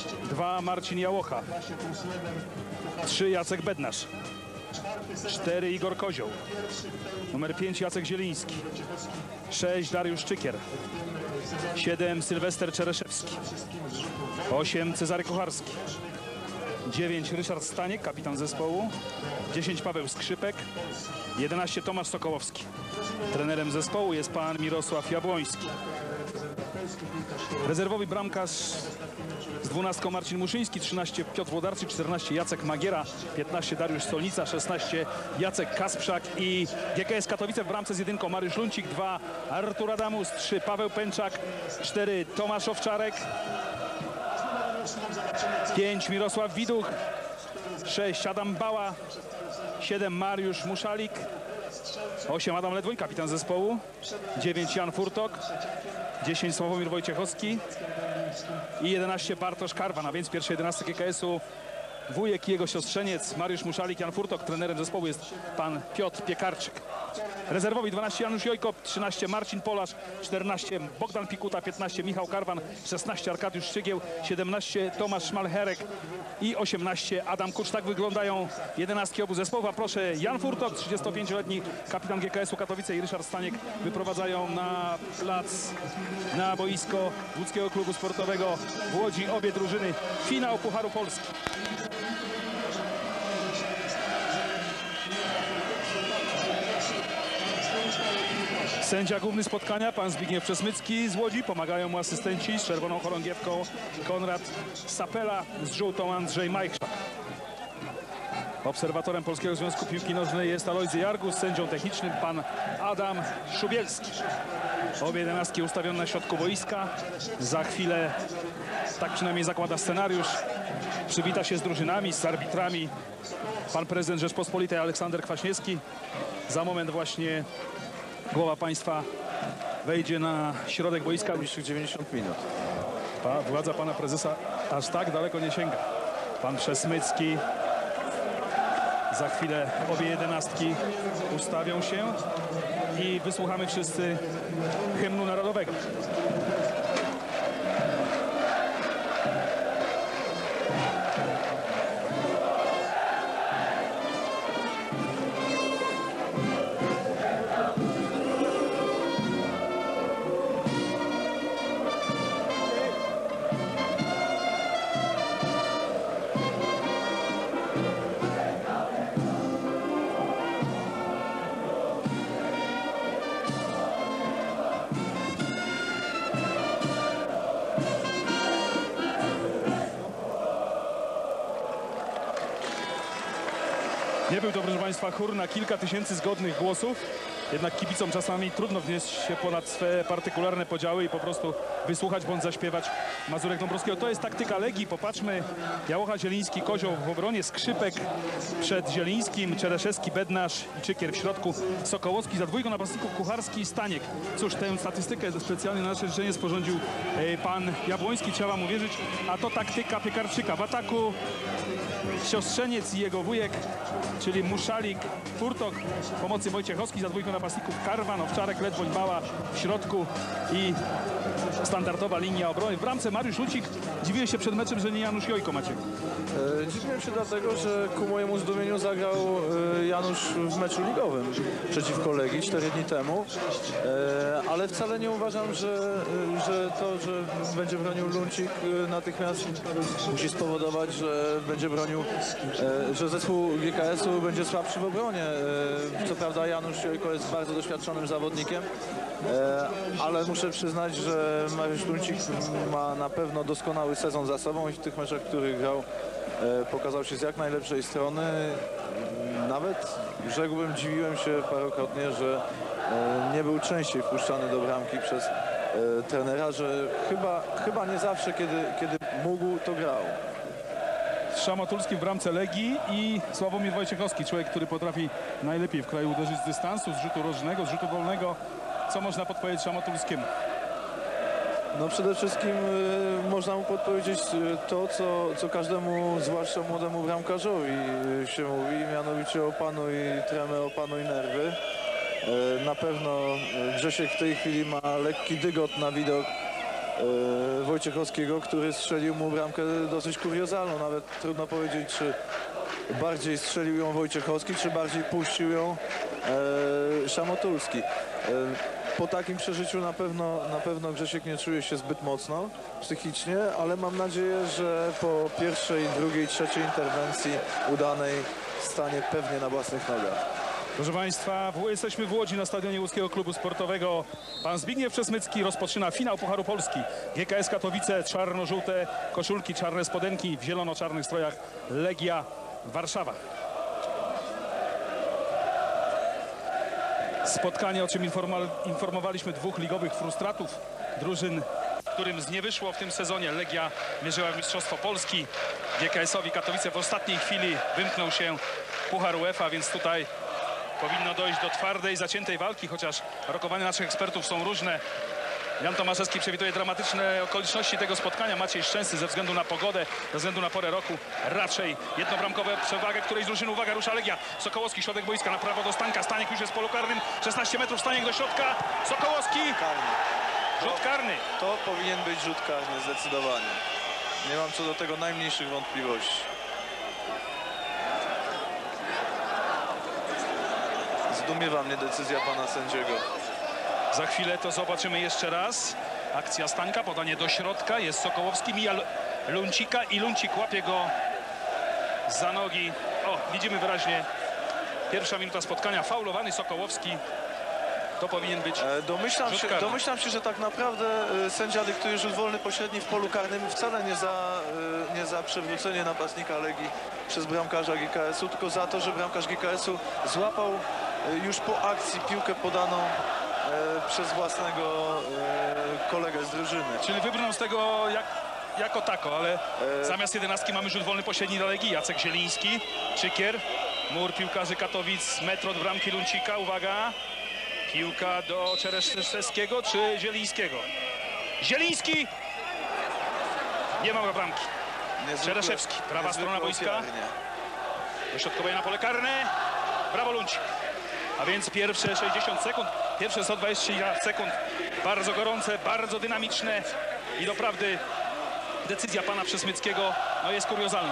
2 Marcin Jałocha, 3 Jacek Bednarz, 4 Igor Kozioł, numer 5 Jacek Zieliński, 6 Dariusz Czykier, 7 Sylwester Czereszewski, 8 Cezary Kucharski, 9 Ryszard Staniek, kapitan zespołu, 10 Paweł Skrzypek, 11 Tomasz Sokołowski. Trenerem zespołu jest pan Mirosław Jabłoński. Rezerwowy bramkarz z 12 Marcin Muszyński, 13 Piotr Włodarczyk, 14 Jacek Magiera, 15 Dariusz Stolnica, 16 Jacek Kasprzak i GKS Katowice w bramce z 1 Mariusz Luncik, 2 Artur Adamus, 3 Paweł Pęczak, 4 Tomasz Owczarek, 5 Mirosław Widuch, 6 Adam Bała, 7 Mariusz Muszalik, 8 Adam Ledwoń, kapitan zespołu, 9 Jan Furtok, 10 Sławomir Wojciechowski i 11 Bartosz Karwan, a więc pierwsze 11 GKS-u wujek i jego siostrzeniec Mariusz Muszalik, Jan Furtok. Trenerem zespołu jest pan Piotr Piekarczyk. Rezerwowi 12 Janusz Jojko, 13 Marcin Polarz, 14 Bogdan Pikuta, 15 Michał Karwan, 16 Arkadiusz Szczygieł, 17 Tomasz Szmalherek i 18 Adam Kucz. Tak wyglądają 11 obu zespołów. A proszę, Jan Furtok, 35-letni kapitan GKS-u Katowice, i Ryszard Staniek wyprowadzają na plac, na boisko Łódzkiego Klubu Sportowego w Łodzi obie drużyny. Finał Pucharu Polski. Sędzia główny spotkania, pan Zbigniew Przesmycki z Łodzi. Pomagają mu asystenci z czerwoną chorągiewką Konrad Sapela, z żółtą Andrzej Majchrzak. Obserwatorem Polskiego Związku Piłki Nożnej jest Alojzy Jargus, sędzią technicznym pan Adam Szubielski. Obie 11 ustawione na środku boiska. Za chwilę, tak przynajmniej zakłada scenariusz, przywita się z drużynami, z arbitrami pan prezydent Rzeczpospolitej Aleksander Kwaśniewski. Za moment właśnie głowa państwa wejdzie na środek boiska. Najbliższych 90 minut. Władza pana prezesa aż tak daleko nie sięga. Pan Przesmycki. Za chwilę obie 11 ustawią się i wysłuchamy wszyscy hymnu narodowego. Nie był to, proszę państwa, chór na kilka tysięcy zgodnych głosów. Jednak kibicom czasami trudno wnieść się ponad swe partykularne podziały i po prostu wysłuchać bądź zaśpiewać Mazurek Dąbrowskiego. To jest taktyka Legii. Popatrzmy. Jałocha, Zieliński, Kozioł w obronie, Skrzypek przed Zielińskim, Czereszewski, Bednarz i Czykier w środku, Sokołowski, za dwójką napastników Kucharski i Staniek. Cóż, tę statystykę specjalnie na nasze życzenie sporządził pan Jabłoński, trzeba mu wierzyć. A to taktyka Piekarczyka. W ataku siostrzeniec i jego wujek, czyli Muszalik, Furtok, pomocy Wojciechowski, za dwójką napastników Karwan, Owczarek, Ledwoń, Bała w środku i standardowa linia obrony. W bramce Mariusz Lucik. Dziwiłem się przed meczem, że nie Janusz Jojko, Maciek. Dziwiłem się dlatego, że ku mojemu zdumieniu zagrał Janusz w meczu ligowym przeciwko Legii 4 dni temu, ale wcale nie uważam, że to, że będzie bronił Luncik, natychmiast musi spowodować, że będzie bronił, że zespół GKS-u będzie słabszy w obronie. Co prawda Janusz Jojko jest bardzo doświadczonym zawodnikiem, ale muszę przyznać, że Mariusz Luncik ma na pewno doskonały sezon za sobą i w tych meczach, w których grał, pokazał się z jak najlepszej strony. Nawet, rzekłbym, dziwiłem się parokrotnie, że nie był częściej wpuszczany do bramki przez trenera, że chyba nie zawsze, kiedy mógł, to grał. Szamotulski w bramce Legii i Sławomir Wojciechowski, człowiek, który potrafi najlepiej w kraju uderzyć z dystansu, z rzutu rożnego, z rzutu wolnego. Co można podpowiedzieć Szamotulskiemu? No przede wszystkim można mu podpowiedzieć to, co każdemu, zwłaszcza młodemu bramkarzowi się mówi, mianowicie opanuj tremę, opanuj nerwy. Na pewno Grzesiek w tej chwili ma lekki dygot na widok Wojciechowskiego, który strzelił mu bramkę dosyć kuriozalną. Nawet trudno powiedzieć, czy bardziej strzelił ją Wojciechowski, czy bardziej puścił ją Szamotulski. Po takim przeżyciu na pewno Grzesiek nie czuje się zbyt mocno psychicznie, ale mam nadzieję, że po pierwszej, drugiej, trzeciej interwencji udanej stanie pewnie na własnych nogach. Proszę Państwa, jesteśmy w Łodzi na stadionie Łódzkiego Klubu Sportowego. Pan Zbigniew Przesmycki rozpoczyna finał Pucharu Polski. GKS Katowice, czarno-żółte koszulki, czarne spodenki, w zielono-czarnych strojach Legia Warszawa. Spotkanie, o czym informowaliśmy, dwóch ligowych frustratów drużyn, którym nie wyszło w tym sezonie. Legia mierzyła w Mistrzostwo Polski. GKS-owi Katowice w ostatniej chwili wymknął się Puchar UEFA, więc tutaj powinno dojść do twardej, zaciętej walki, chociaż rokowania naszych ekspertów są różne. Jan Tomaszewski przewiduje dramatyczne okoliczności tego spotkania. Maciej Szczęsny ze względu na pogodę, ze względu na porę roku raczej jednobramkowe przewagę którejś z drużyn. Uwaga, rusza Legia. Sokołowski, środek boiska, na prawo do Stanka. Staniek już jest w polu karnym. 16 metrów, Staniek do środka. Sokołowski. Karny. Rzut karny. To powinien być rzut karny, zdecydowanie. Nie mam co do tego najmniejszych wątpliwości. Zdumiewa mnie decyzja pana sędziego. Za chwilę to zobaczymy jeszcze raz. Akcja Stańka, podanie do środka. Jest Sokołowski, mija Luncika i Luncik łapie go za nogi. O, widzimy wyraźnie. Pierwsza minuta spotkania. Faulowany Sokołowski. To powinien być Domyślam się, że tak naprawdę sędzia dyktuje rzut wolny pośredni w polu karnym wcale nie za przewrócenie napastnika Legii przez bramkarza GKS-u, tylko za to, że bramkarz GKS-u złapał już po akcji piłkę podaną przez własnego kolegę z drużyny. Czyli wybrnął z tego jako tako, ale zamiast 11 mamy rzut wolny pośredni do Legii. Jacek Zieliński, Czykier, mur piłkarzy Katowic, metr od bramki Luncika. Uwaga, piłka do Czereszewskiego czy Zielińskiego? Zieliński! Nie ma bramki. Czereszewski, prawa strona boiska. Dośrodkowanie na pole karne. Brawo Luncik. A więc pierwsze 60 sekund, pierwsze 120 sekund bardzo gorące, bardzo dynamiczne i doprawdy decyzja pana Przesmyckiego no, jest kuriozalna.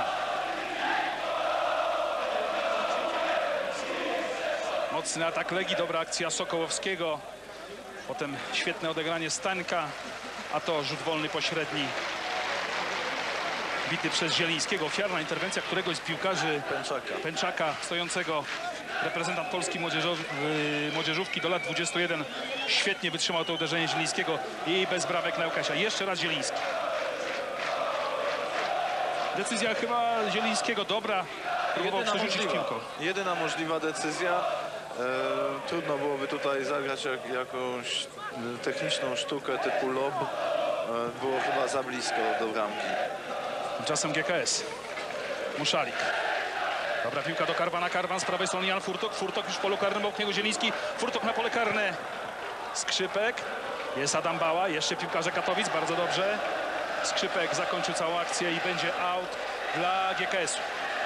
Mocny atak Legii, dobra akcja Sokołowskiego, potem świetne odegranie Stańka, a to rzut wolny pośredni bity przez Zielińskiego. Ofiarna interwencja któregoś z piłkarzy Pęczaka stojącego. Reprezentant Polski młodzieżówki do lat 21 świetnie wytrzymał to uderzenie Zielińskiego i bez bramek na Łukasza. Jeszcze raz Zieliński. Decyzja chyba Zielińskiego dobra. Próbował przerzucić piłką. Jedyna możliwa decyzja. Trudno byłoby tutaj zagrać jakąś techniczną sztukę typu lob. Było chyba za blisko do bramki. Tymczasem GKS. Muszalik. Dobra piłka do Karwana. Karwan z prawej strony Jan Furtok. Furtok już w polu karnym, obok niego Zieliński. Furtok na pole karne. Skrzypek. Jest Adam Bała. Jeszcze piłkarze Katowic. Bardzo dobrze. Skrzypek zakończył całą akcję i będzie out dla GKS-u.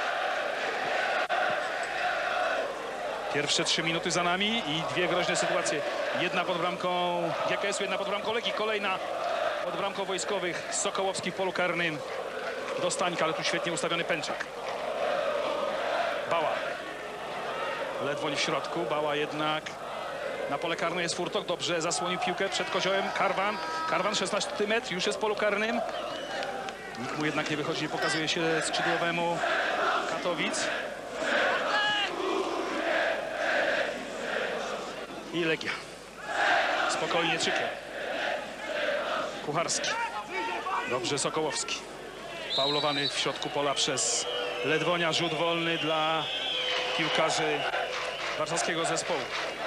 Pierwsze 3 minuty za nami i dwie groźne sytuacje. Jedna pod bramką GKS-u, jedna pod bramką Legii. Kolejna pod bramką wojskowych. Sokołowski w polu karnym do Stańka, ale tu świetnie ustawiony Pęczak. Bała. Ledwoń w środku. Bała jednak na pole karne jest Furtok. Dobrze zasłonił piłkę przed koziołem. Karwan. Karwan 16 metr. Już jest w polu karnym. Nikt mu jednak nie wychodzi. Nie pokazuje się skrzydłowemu Katowic. I Legia. Spokojnie Czykier. Kucharski. Dobrze Sokołowski. Faulowany w środku pola przez Ledwonia. Rzut wolny dla piłkarzy warszawskiego zespołu.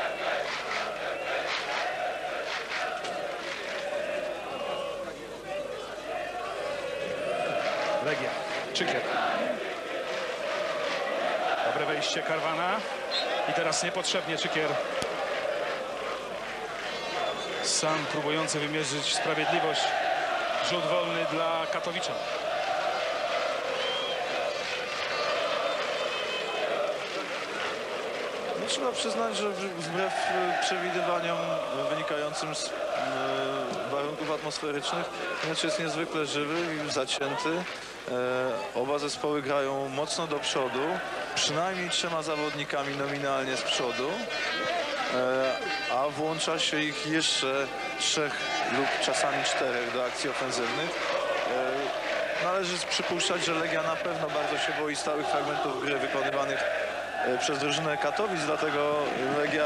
Legia. Czykier. Dobre wejście Karwana. I teraz niepotrzebnie Czykier. Sam próbujący wymierzyć sprawiedliwość. Rzut wolny dla Katowicza. trzeba przyznać, że wbrew przewidywaniom wynikającym z warunków atmosferycznych mecz jest niezwykle żywy i zacięty. Oba zespoły grają mocno do przodu, przynajmniej 3 zawodnikami nominalnie z przodu, a włącza się ich jeszcze 3 lub czasami 4 do akcji ofensywnych. Należy przypuszczać, że Legia na pewno bardzo się boi stałych fragmentów gry wykonywanych przez drużynę Katowic, dlatego Legia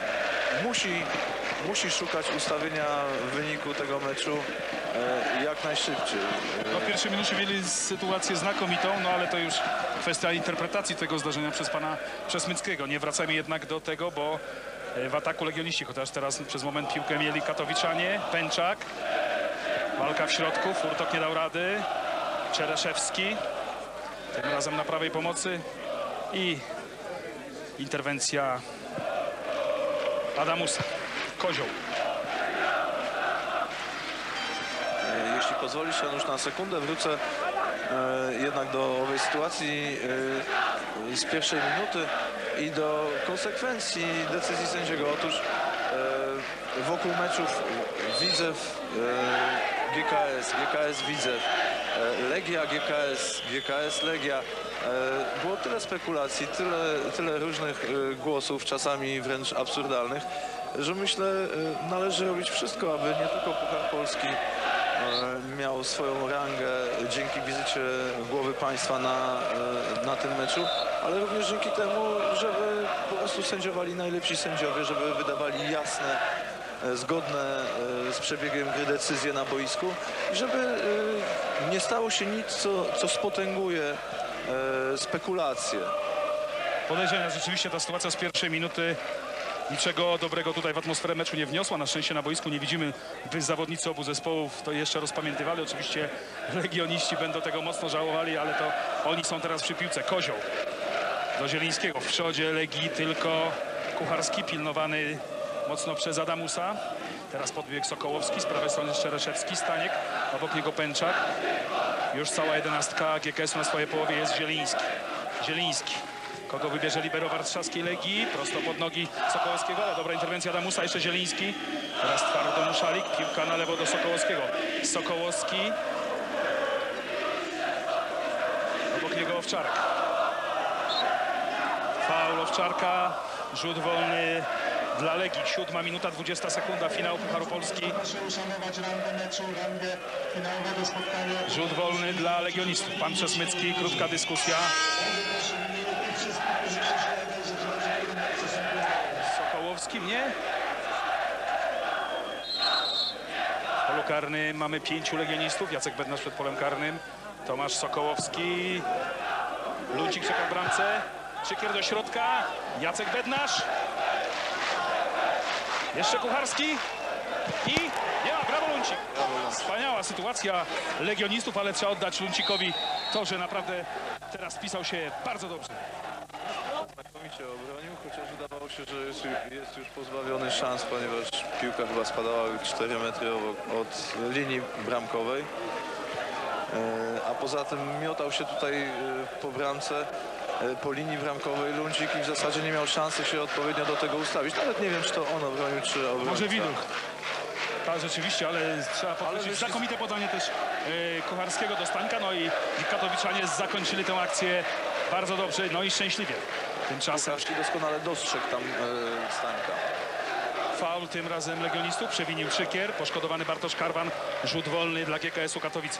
musi szukać ustawienia wyniku tego meczu jak najszybciej. No, w pierwszej minucie mieli sytuację znakomitą, no ale to już kwestia interpretacji tego zdarzenia przez pana Przesmyckiego. Nie wracajmy jednak do tego, bo w ataku legioniści, chociaż teraz przez moment piłkę mieli katowiczanie. Pęczak, walka w środku, Furtok nie dał rady. Czereszewski, tym razem na prawej pomocy i interwencja Adamusa. Kozioł. Jeśli pozwolisz, Janusz, na sekundę wrócę jednak do owej sytuacji z pierwszej minuty i do konsekwencji decyzji sędziego. Otóż wokół meczów Widzew, GKS Widzew, Legia GKS Legia. Było tyle spekulacji, tyle różnych głosów, czasami wręcz absurdalnych, że myślę, należy robić wszystko, aby nie tylko Puchar Polski miał swoją rangę dzięki wizycie głowy państwa na tym meczu, ale również dzięki temu, żeby po prostu sędziowali najlepsi sędziowie, żeby wydawali jasne, zgodne z przebiegiem gry decyzje na boisku i żeby nie stało się nic, co spotęguje spekulacje. Podejrzenia, rzeczywiście ta sytuacja z pierwszej minuty niczego dobrego tutaj w atmosferę meczu nie wniosła. Na szczęście na boisku nie widzimy, by zawodnicy obu zespołów to jeszcze rozpamiętywali. Oczywiście legioniści będą tego mocno żałowali, ale to oni są teraz przy piłce. Kozioł do Zielińskiego. W przodzie Legii tylko Kucharski, pilnowany mocno przez Adamusa. Teraz podbieg Sokołowski, z prawej strony Czereszewski, Staniek, obok niego Pęczak. Już cała 11 GKS-u na swojej połowie jest Zieliński. Kogo wybierze libero warszawskiej Legii? Prosto pod nogi Sokołowskiego, ale dobra interwencja Adamusa, jeszcze Zieliński. Teraz twardo Muszalik, piłka na lewo do Sokołowskiego. Sokołowski. Obok niego Owczarek. Faul Owczarka, rzut wolny dla Legii. 7 minuta, 20 sekunda, finał Pucharu Polski. Rzut wolny dla legionistów. Pan Przesmycki, krótka dyskusja. Sokołowski, nie? W polu karnym mamy 5 legionistów. Jacek Bednarz przed polem karnym. Tomasz Sokołowski. Lucik czeka w bramce. Czykier do środka. Jacek Bednarz. Jeszcze Kucharski. I nie ma, brawo Luncik. Wspaniała sytuacja legionistów, ale trzeba oddać Luncikowi to, że naprawdę teraz spisał się bardzo dobrze. Znakomicie obronił, chociaż wydawało się, że jest już pozbawiony szans, ponieważ piłka chyba spadała 4 metry od linii bramkowej. A poza tym miotał się tutaj po bramce, po linii bramkowej Luncik i w zasadzie nie miał szansy się odpowiednio do tego ustawić. Nawet nie wiem, czy to on obronił, czy obrońca. Może Widuch. Tak, rzeczywiście, ale trzeba podkreślić znakomite podanie też Kucharskiego do Stańka. No i katowiczanie zakończyli tę akcję bardzo dobrze, no i szczęśliwie. Tymczasem Kucharski doskonale dostrzegł tam Stańka. faul tym razem legionistów, przewinił Czykier, poszkodowany Bartosz Karwan, rzut wolny dla GKS-u Katowice.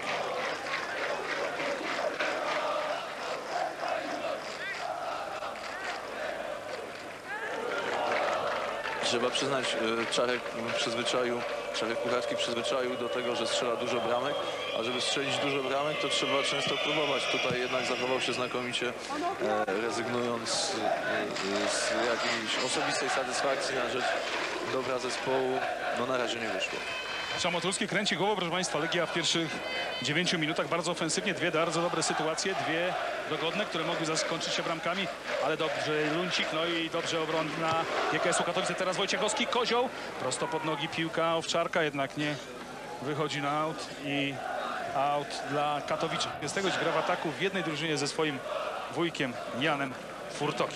Trzeba przyznać, Czarek Kucharski przyzwyczaił do tego, że strzela dużo bramek, a żeby strzelić dużo bramek, to trzeba często próbować. Tutaj jednak zachował się znakomicie, rezygnując z jakiejś osobistej satysfakcji na rzecz dobra zespołu. No na razie nie wyszło. Szamotulski kręci głową, proszę Państwa. Legia w pierwszych 9 minutach bardzo ofensywnie. 2 bardzo dobre sytuacje, 2 dogodne, które mogły zakończyć się bramkami, ale dobrze Luncik, no i dobrze obronna GKS-u Katowice. Teraz Wojciechowski, Kozioł, prosto pod nogi piłka Owczarka, jednak nie wychodzi na aut i aut dla Katowiczów. Jest tego, gra w ataku w jednej drużynie ze swoim wujkiem Janem Furtokiem.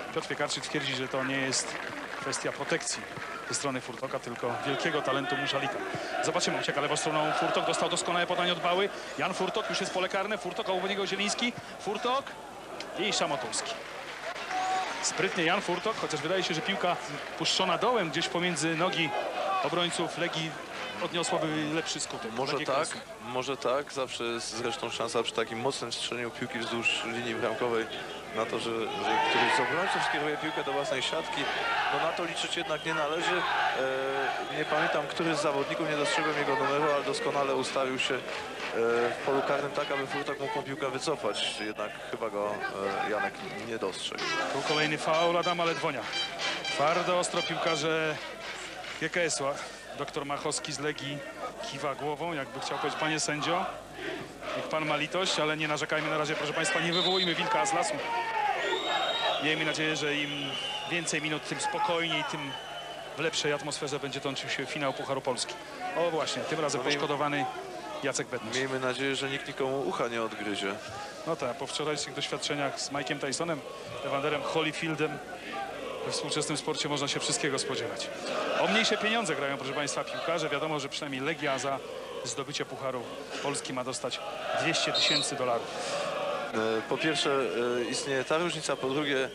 Piotr Piekarczyk twierdzi, że to nie jest kwestia protekcji ze strony Furtoka, tylko wielkiego talentu Muszalika. Zobaczymy, ucieka lewą stroną Furtok, dostał doskonałe podanie od Bały. Jan Furtok, już jest pole karne, Furtok, a u niego Zieliński, Furtok i Szamotulski. Sprytnie Jan Furtok, chociaż wydaje się, że piłka puszczona dołem gdzieś pomiędzy nogi obrońców Legii odniosłaby lepszy skutek. Może tak. Zawsze jest zresztą szansa przy takim mocnym strzeleniu piłki wzdłuż linii bramkowej na to, że któryś z obrońców skieruje piłkę do własnej siatki. No na to liczyć jednak nie należy. Nie pamiętam, który z zawodników, nie dostrzegłem jego numeru, ale doskonale ustawił się w polu karnym tak, aby Furtok mógł tą piłkę wycofać. Jednak chyba go Janek nie dostrzegł. Tu kolejny faul Adama Ledwonia. Twardo, ostro piłkarze GKS-u. Doktor Machowski z Legii kiwa głową, jakby chciał powiedzieć: panie sędzio, niech pan ma litość, ale nie narzekajmy na razie, proszę państwa, nie wywołujmy wilka z lasu. Miejmy nadzieję, że im więcej minut, tym spokojniej, tym w lepszej atmosferze będzie toczył się finał Pucharu Polski. O właśnie, tym razem poszkodowany Jacek Bednarz. Miejmy nadzieję, że nikt nikomu ucha nie odgryzie. No tak, po wczorajszych doświadczeniach z Mike'em Tysonem, Evanderem Holyfieldem, we współczesnym sporcie można się wszystkiego spodziewać. O mniejsze pieniądze grają, proszę państwa, piłkarze. Wiadomo, że przynajmniej Legia za zdobycie Pucharu Polski ma dostać $200 000. Po pierwsze istnieje ta różnica, po drugie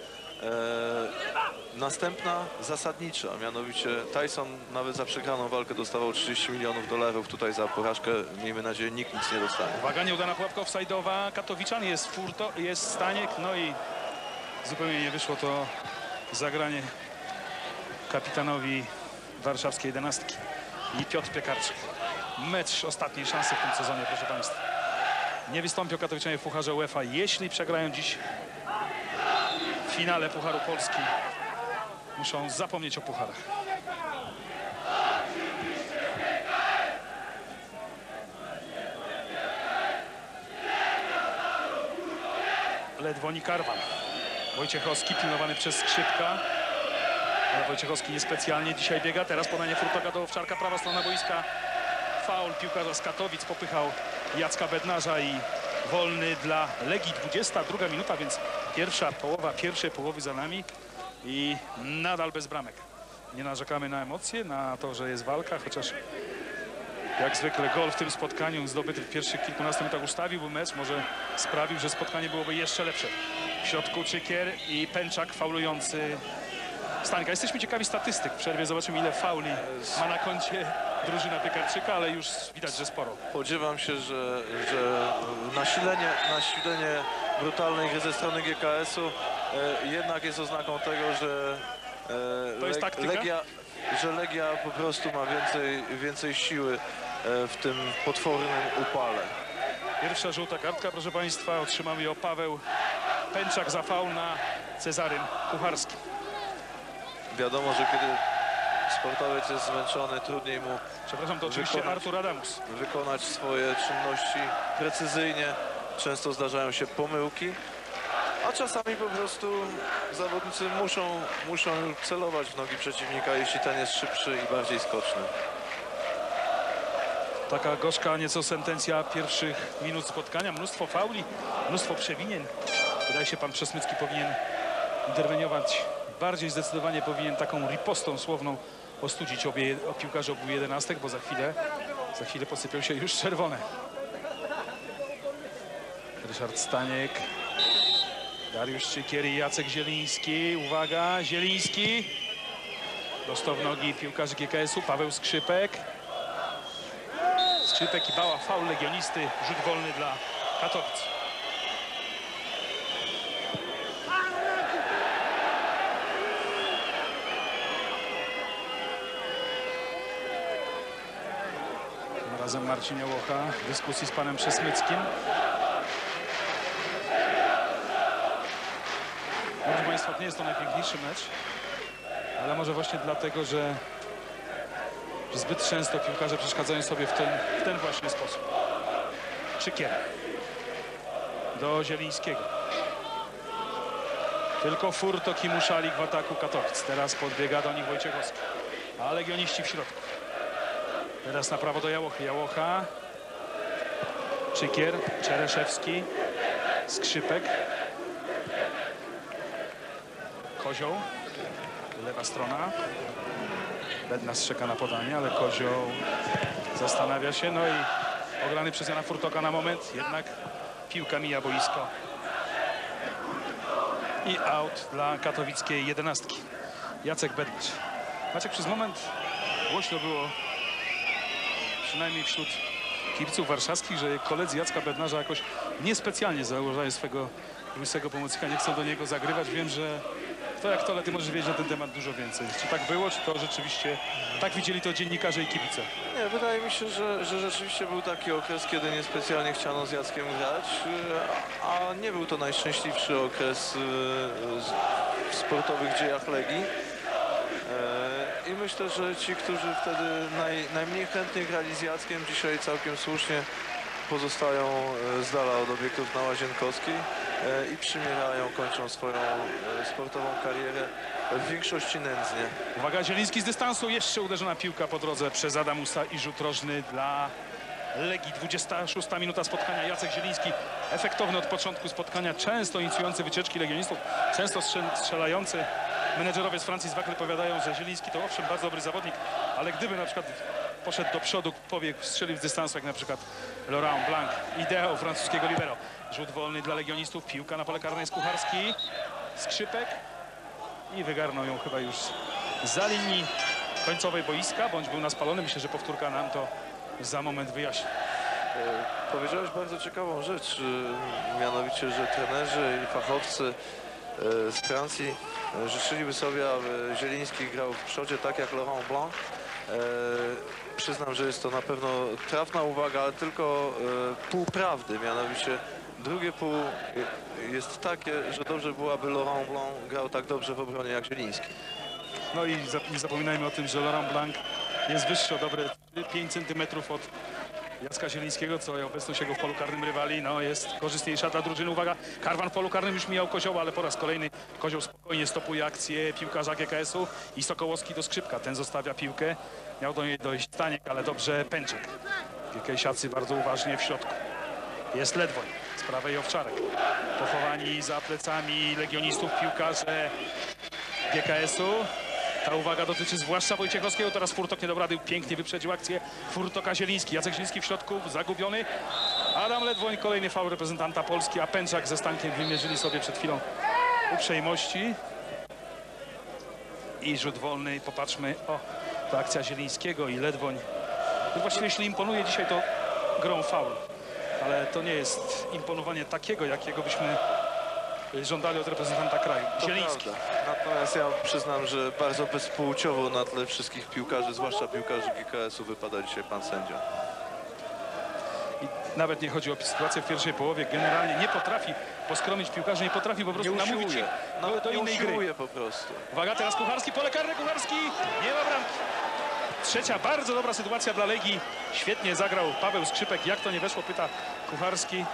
następna zasadnicza, mianowicie Tyson nawet za przegraną walkę dostawał $30 milionów, tutaj za porażkę, miejmy nadzieję, nikt nic nie dostanie. Uwaga, nieudana pułapka offside'owa, Katowiczan, jest Staniek, no i zupełnie nie wyszło to zagranie kapitanowi warszawskiej 11 i Piotr Piekarczyk. Mecz ostatniej szansy w tym sezonie, proszę państwa. Nie wystąpią Katowiczanie w Pucharze UEFA, jeśli przegrają dziś w finale Pucharu Polski. Muszą zapomnieć o pucharach. Ledwoń i Karwan. Wojciechowski pilnowany przez Skrzypka. Ale Wojciechowski niespecjalnie dzisiaj biega. Teraz podanie Furtoka do Owczarka, prawa strona boiska. Faul piłkarza z Katowic, popychał Jacka Bednarza i wolny dla Legii. 22 minuta, więc pierwsza połowa pierwszej połowy za nami i nadal bez bramek. Nie narzekamy na emocje, na to, że jest walka, chociaż jak zwykle gol w tym spotkaniu zdobyty w pierwszych kilkunastu minutach ustawiłby mecz, może sprawił, że spotkanie byłoby jeszcze lepsze. W środku Czykier i Pęczak faulujący Stańka. Jesteśmy ciekawi statystyk. W przerwie zobaczymy, ile fauli ma na koncie drużyna Piekarczyka, ale już widać, że sporo. Spodziewam się, że nasilenie brutalnej gry ze strony GKS-u jednak jest oznaką tego, że To jest taktyka? Legia po prostu ma więcej siły w tym potwornym upale. Pierwsza żółta kartka, proszę państwa, otrzymał ją Paweł Pęczak za faul na Cezarym Kucharskim. Wiadomo, że kiedy sportowiec jest zmęczony, trudniej mu Przepraszam, to oczywiście Artur Adamus. wykonać swoje czynności precyzyjnie. Często zdarzają się pomyłki, a czasami po prostu zawodnicy muszą celować w nogi przeciwnika, jeśli ten jest szybszy i bardziej skoczny. Taka gorzka nieco sentencja pierwszych minut spotkania. Mnóstwo fauli, mnóstwo przewinień. Wydaje się, pan Przesmycki powinien interweniować bardziej zdecydowanie, powinien taką ripostą słowną ostudzić piłkarzy obu 11, bo za chwilę posypią się już czerwone. Ryszard Staniek, Dariusz Czykier i Jacek Zieliński. Uwaga, Zieliński. Dostał w nogi piłkarzy GKS-u, Paweł Skrzypek. Skrzypek i Bała, faul legionisty, rzut wolny dla Katowic. Tym razem Marcin Jałocha w dyskusji z panem Przesmyckim. Proszę państwa, nie jest to najpiękniejszy mecz, ale może właśnie dlatego, że zbyt często piłkarze przeszkadzają sobie w ten właśnie sposób. Czykier do Zielińskiego. Tylko Furtok i Muszalik w ataku Katowic. Teraz podbiega do nich Wojciechowski. A legioniści w środku. Teraz na prawo do Jałochy. Jałocha. Czykier, Czereszewski, Skrzypek. Kozioł, lewa strona. Bednarz czeka na podanie, ale Kozioł zastanawia się. No i ograny przez Jana Furtoka na moment. Jednak piłka mija boisko. I out dla katowickiej 11. Jacek Bednarz. Maciek, przez moment głośno było, przynajmniej wśród kibiców warszawskich, że koledzy Jacka Bednarza jakoś niespecjalnie zauważają swego łysego pomocnika, nie chcą do niego zagrywać. Wiem, że to jak to, ale ty możesz wiedzieć na ten temat dużo więcej. Czy tak było, czy to rzeczywiście tak widzieli to dziennikarze i kibice? Nie, wydaje mi się, że rzeczywiście był taki okres, kiedy niespecjalnie chciano z Jackiem grać, a nie był to najszczęśliwszy okres w sportowych dziejach Legii. I myślę, że ci, którzy wtedy najmniej chętnie grali z Jackiem, dzisiaj całkiem słusznie pozostają z dala od obiektów na Łazienkowskiej i przymierają, kończą swoją sportową karierę w większości nędznie. Uwaga, Zieliński z dystansu, jeszcze uderzona piłka po drodze przez Adamusa i rzut rożny dla Legii. 26 minuta spotkania. Jacek Zieliński efektowny od początku spotkania, często inicjujący wycieczki legionistów, często strzelający. Menedżerowie z Francji zwykle powiadają, że Zieliński to owszem bardzo dobry zawodnik, ale gdyby na przykład poszedł do przodu, pobiegł, strzelił z dystansu, jak na przykład Laurent Blanc, ideał francuskiego libero. Rzut wolny dla legionistów, piłka na pole karne jest Kucharski, Skrzypek i wygarnął ją chyba już za linii końcowej boiska, bądź był na spalony. Myślę, że powtórka nam to za moment wyjaśni. Powiedziałeś bardzo ciekawą rzecz, mianowicie, że trenerzy i fachowcy z Francji życzyliby sobie, aby Zieliński grał w przodzie tak jak Laurent Blanc. Przyznam, że jest to na pewno trafna uwaga, ale tylko pół prawdy, mianowicie drugie pół jest takie, że dobrze byłaby Laurent Blanc grał tak dobrze w obronie jak Zieliński. No i nie zapominajmy o tym, że Laurent Blanc jest wyższy o dobre 5 cm od Jacka Zielińskiego, co obecność jego w polu karnym rywali no, jest korzystniejsza dla drużyny. Uwaga, Karwan w polu karnym już mijał Kozioła, ale po raz kolejny Kozioł spokojnie stopuje akcję piłkarza GKS-u i Sokołowski do Skrzypka. Ten zostawia piłkę. Miał do niej dojść Staniek, ale dobrze Pęczek. GKS-iacy bardzo uważnie w środku. Jest Ledwoń, z prawej Owczarek. Pochowani za plecami legionistów piłkarze GKS-u. Ta uwaga dotyczy zwłaszcza Wojciechowskiego, teraz Furtok nie dał rady, pięknie wyprzedził akcję Furtoka Zieliński. Jacek Zieliński w środku, zagubiony. Adam Ledwoń, kolejny faul reprezentanta Polski, a Pęczak ze Stankiem wymierzyli sobie przed chwilą uprzejmości. I rzut wolny, popatrzmy, o, to akcja Zielińskiego i Ledwoń. Właściwie jeśli imponuje dzisiaj, to grą faul, ale to nie jest imponowanie takiego, jakiego byśmy żądali od reprezentanta kraju. Zieliński. Natomiast ja przyznam, że bardzo bezpłciowo na tle wszystkich piłkarzy, zwłaszcza piłkarzy GKS-u, wypada dzisiaj pan sędzia. I nawet nie chodzi o sytuację w pierwszej połowie. Generalnie nie potrafi poskromić piłkarzy, nie potrafi po prostu namówić ich do innej gry. Po prostu. Uwaga, teraz Kucharski, pole karne, Kucharski, nie ma bramki. Trzecia bardzo dobra sytuacja dla Legii. Świetnie zagrał Paweł Skrzypek. Jak to nie weszło, pyta Kucharski.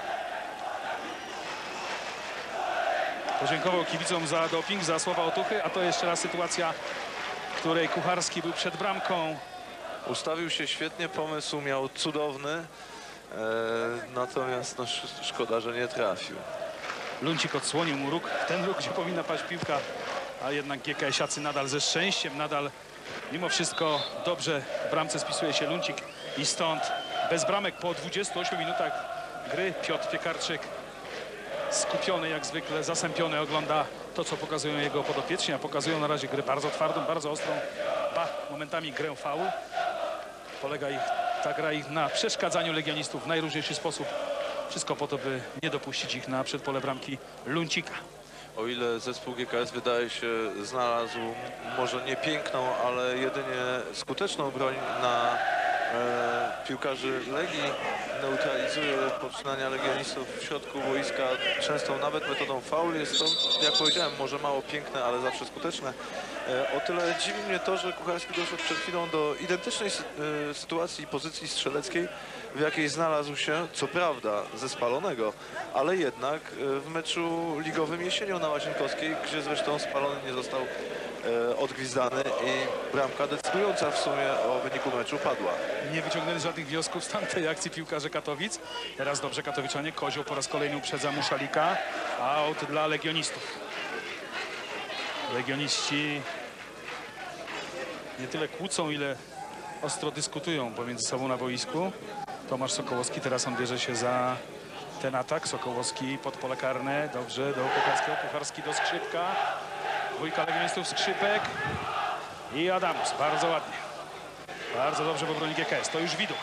Podziękował kibicom za doping, za słowa otuchy, a to jeszcze raz sytuacja, w której Kucharski był przed bramką. Ustawił się świetnie, pomysł miał cudowny, natomiast no, szkoda, że nie trafił. Luncik odsłonił mu róg, ten róg, gdzie powinna paść piłka, a jednak GKS-iacy nadal ze szczęściem, nadal mimo wszystko dobrze w bramce spisuje się Luncik i stąd bez bramek po 28 minutach gry Piotr Piekarczyk skupiony jak zwykle, zasępiony, ogląda to, co pokazują jego podopieczni, a pokazują na razie grę bardzo twardą, bardzo ostrą, momentami grę faul. Polega ta gra ich na przeszkadzaniu legionistów w najróżniejszy sposób. Wszystko po to, by nie dopuścić ich na przedpole bramki Luncika. O ile zespół GKS wydaje się znalazł może nie piękną, ale jedynie skuteczną broń na piłkarzy Legii, neutralizuje poczynania legionistów w środku boiska, często nawet metodą faul. Jest to, jak powiedziałem, może mało piękne, ale zawsze skuteczne. O tyle dziwi mnie to, że Kucharski doszedł przed chwilą do identycznej sytuacji, pozycji strzeleckiej, w jakiej znalazł się, co prawda, ze Spalonego, ale jednak w meczu ligowym jesienią na Łazienkowskiej, gdzie zresztą Spalony nie został odgwizdany i bramka decydująca w sumie o wyniku meczu padła. Nie wyciągnęli żadnych wniosków z tamtej akcji piłkarze Katowic. Teraz dobrze katowiczanie. Kozioł po raz kolejny uprzedza Muszalika. Aut dla legionistów. Legioniści nie tyle kłócą, ile ostro dyskutują pomiędzy sobą na boisku. Tomasz Sokołowski, teraz on bierze się za ten atak. Sokołowski pod pole karne, dobrze, do Kucharskiego, Kucharski do Skrzypka. Dwójka legionistów, Skrzypek i Adamus, bardzo ładnie. Bardzo dobrze w obronie GKS, to już Widuch.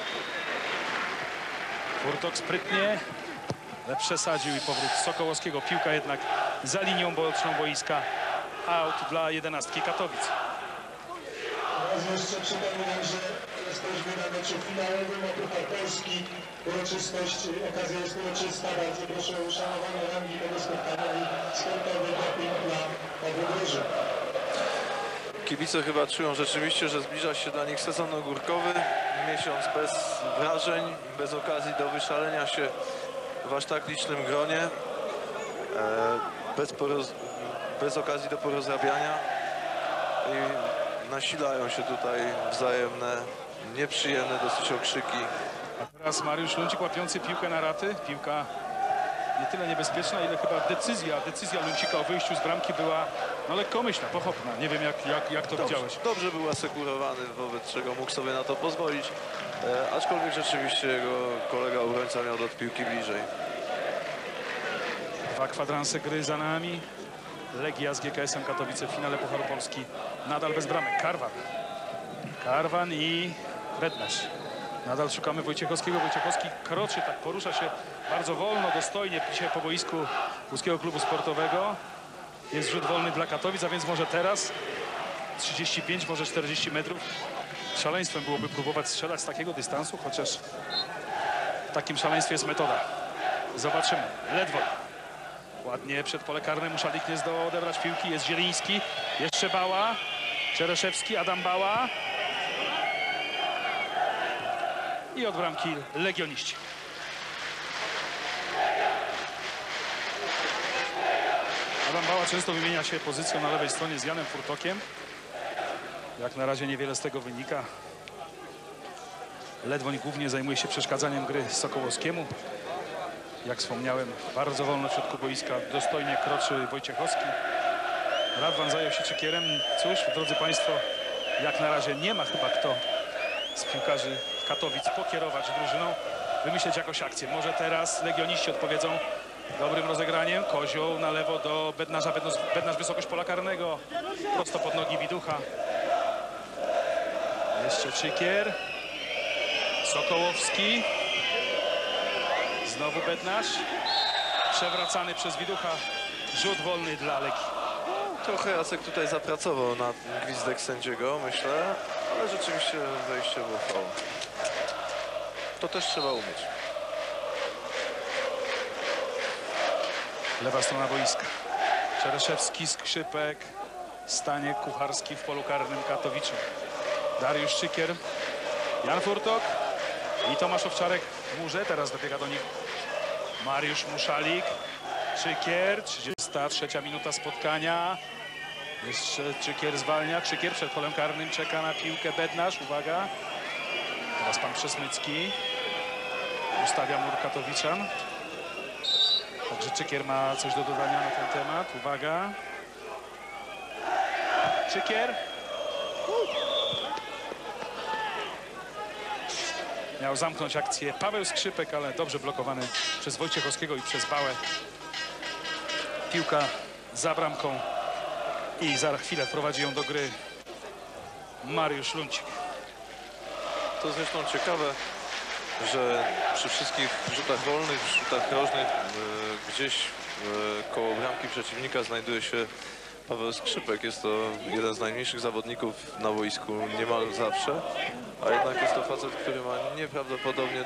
Furtok sprytnie, ale przesadził i powrót Sokołowskiego. Piłka jednak za linią boczną boiska. Out dla 11 Katowic. Raz jeszcze przypominam, że jesteśmy na meczu finałowym o Puchar Polski. Okazja jest uroczysta. Bardzo proszę o uszanowanie rangi tego spotkania i sportowy doping dla obu drużyn. Kibice chyba czują rzeczywiście, że zbliża się dla nich sezon ogórkowy. Miesiąc bez wrażeń, bez okazji do wyszalenia się w aż tak licznym gronie. Bez okazji do porozrabiania. I nasilają się tutaj wzajemne, nieprzyjemne dosyć okrzyki. A teraz Mariusz Luncik łapiący piłkę na raty. Piłka nie tyle niebezpieczna, ile chyba decyzja Luncika o wyjściu z bramki była lekkomyślna, pochopna. Nie wiem jak to widziałeś. Dobrze był asekurowany, wobec czego mógł sobie na to pozwolić. Aczkolwiek rzeczywiście jego kolega obrońca miał do piłki bliżej. 2 kwadranse gry za nami. Legia z GKS-em Katowice w finale Pucharu Polski. Nadal bez bramek. Karwan i Bednarz. Nadal szukamy Wojciechowskiego. Wojciechowski kroczy, tak porusza się bardzo wolno, dostojnie dzisiaj po boisku Łódzkiego Klubu Sportowego. Jest rzut wolny dla Katowic, a więc może teraz 35, może 40 metrów. Szaleństwem byłoby próbować strzelać z takiego dystansu, chociaż w takim szaleństwie jest metoda. Zobaczymy. Ledwo. Ładnie przed pole karne. Muszalik nie zdołał odebrać piłki. Jest Zieliński. Jeszcze Bała. Czereszewski. Adam Bała. I od bramki legioniści. Adam Bała często wymienia się pozycją na lewej stronie z Janem Furtokiem. Jak na razie niewiele z tego wynika. Ledwoń głównie zajmuje się przeszkadzaniem gry Sokołowskiemu. Jak wspomniałem, bardzo wolno w środku boiska, dostojnie kroczy Wojciechowski. Radwan zajął się Czykierem. Cóż, drodzy Państwo, jak na razie nie ma chyba kto z piłkarzy Katowic pokierować drużyną, wymyśleć jakąś akcję. Może teraz legioniści odpowiedzą dobrym rozegraniem. Kozioł na lewo do Bednarza. Bednarz wysokość pola karnego. Prosto pod nogi Widucha. Jeszcze Czykier. Sokołowski. Znowu Bednarz. Przewracany przez Widucha. Rzut wolny dla Legii. Trochę Jacek tutaj zapracował na gwizdek sędziego, myślę, ale rzeczywiście wejście było faul. To też trzeba umieć. Lewa strona boiska. Czereszewski, Skrzypek, Staniek, Kucharski w polu karnym Katowiczym. Dariusz Czykier, Jan Furtok i Tomasz Owczarek w murze. Teraz dobiega do nich Mariusz Muszalik. Czykier, 33 minuta spotkania. Jeszcze Czykier zwalnia. Czykier przed polem karnym czeka na piłkę. Bednarz, uwaga. Teraz pan Przesmycki ustawia mur Katowiczan. Także Czykier ma coś do dodania na ten temat. Uwaga. Czykier. Miał zamknąć akcję Paweł Skrzypek, ale dobrze blokowany przez Wojciechowskiego i przez Bałę. Piłka za bramką i za chwilę wprowadzi ją do gry Mariusz Luncik. To zresztą ciekawe, że przy wszystkich rzutach wolnych, rzutach rożnych gdzieś koło bramki przeciwnika znajduje się Paweł Skrzypek. Jest to jeden z najmniejszych zawodników na boisku niemal zawsze, a jednak jest to facet, który ma nieprawdopodobnie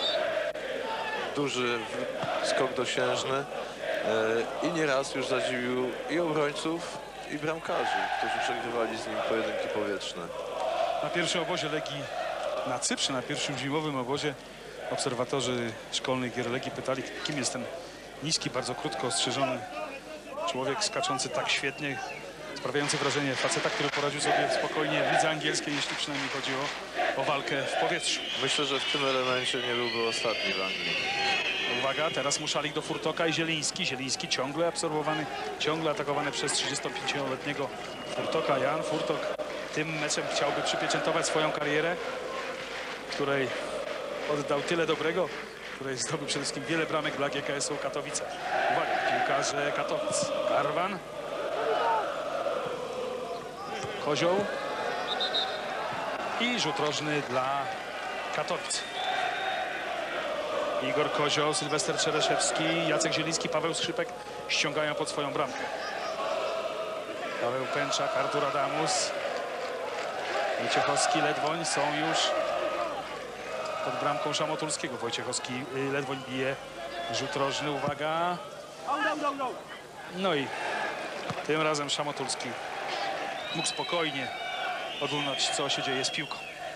duży skok dosiężny i nieraz już zadziwił i obrońców, i bramkarzy, którzy przegrywali z nim pojedynki powietrzne. Na pierwszym obozie Legii na Cyprze, na pierwszym zimowym obozie, obserwatorzy szkolnych gier Legii pytali, kim jest ten niski, bardzo krótko ostrzyżony człowiek skaczący tak świetnie, sprawiający wrażenie faceta, który poradził sobie spokojnie w lidze angielskiej, jeśli przynajmniej chodzi o walkę w powietrzu. Myślę, że w tym elemencie nie byłby ostatni w Anglii. Uwaga, teraz Muszalik do Furtoka i Zieliński. Zieliński ciągle absorbowany, ciągle atakowany przez 35-letniego Furtoka. Jan Furtok tym meczem chciałby przypieczętować swoją karierę, której oddał tyle dobrego, której zdobył przede wszystkim wiele bramek dla GKS-u Katowice. Uwaga, piłkarze Katowic. Karwan. Kozioł. I rzut rożny dla Katowic. Igor Kozioł, Sylwester Czereszewski, Jacek Zieliński, Paweł Skrzypek ściągają pod swoją bramkę. Paweł Pęczak, Artur Adamus, Wojciechowski, Ledwoń są już pod bramką Szamotulskiego. Wojciechowski, Ledwoń bije rzut rożny, uwaga. No i tym razem Szamotulski mógł spokojnie oglądać, co się dzieje z piłką.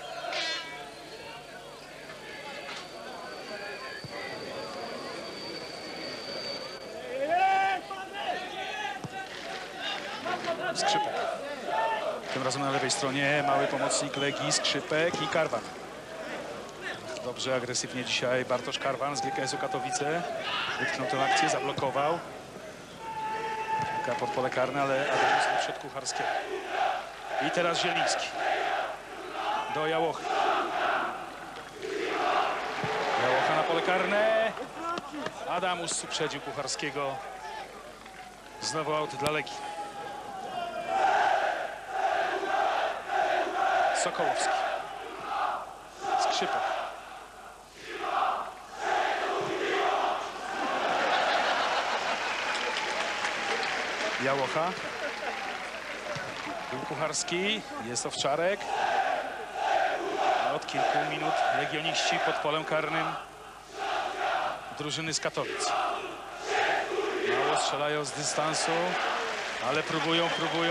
Skrzypek. Tym razem na lewej stronie mały pomocnik Legii, Skrzypek i Karwan. Dobrze, agresywnie dzisiaj Bartosz Karwan z GKS-u Katowice. Wytknął tę akcję, zablokował. Piłka pod pole karne, ale Adamus w środku Kucharskiego. I teraz Zieliński. Do Jałochy. Jałocha na pole karne. Adamus uprzedził Kucharskiego. Znowu aut dla Legii. Sokołowski. Skrzypek. Jałocha. Był Kucharski. Jest Owczarek. Od kilku minut legioniści pod polem karnym drużyny z Katowic. Mało strzelają z dystansu, ale próbują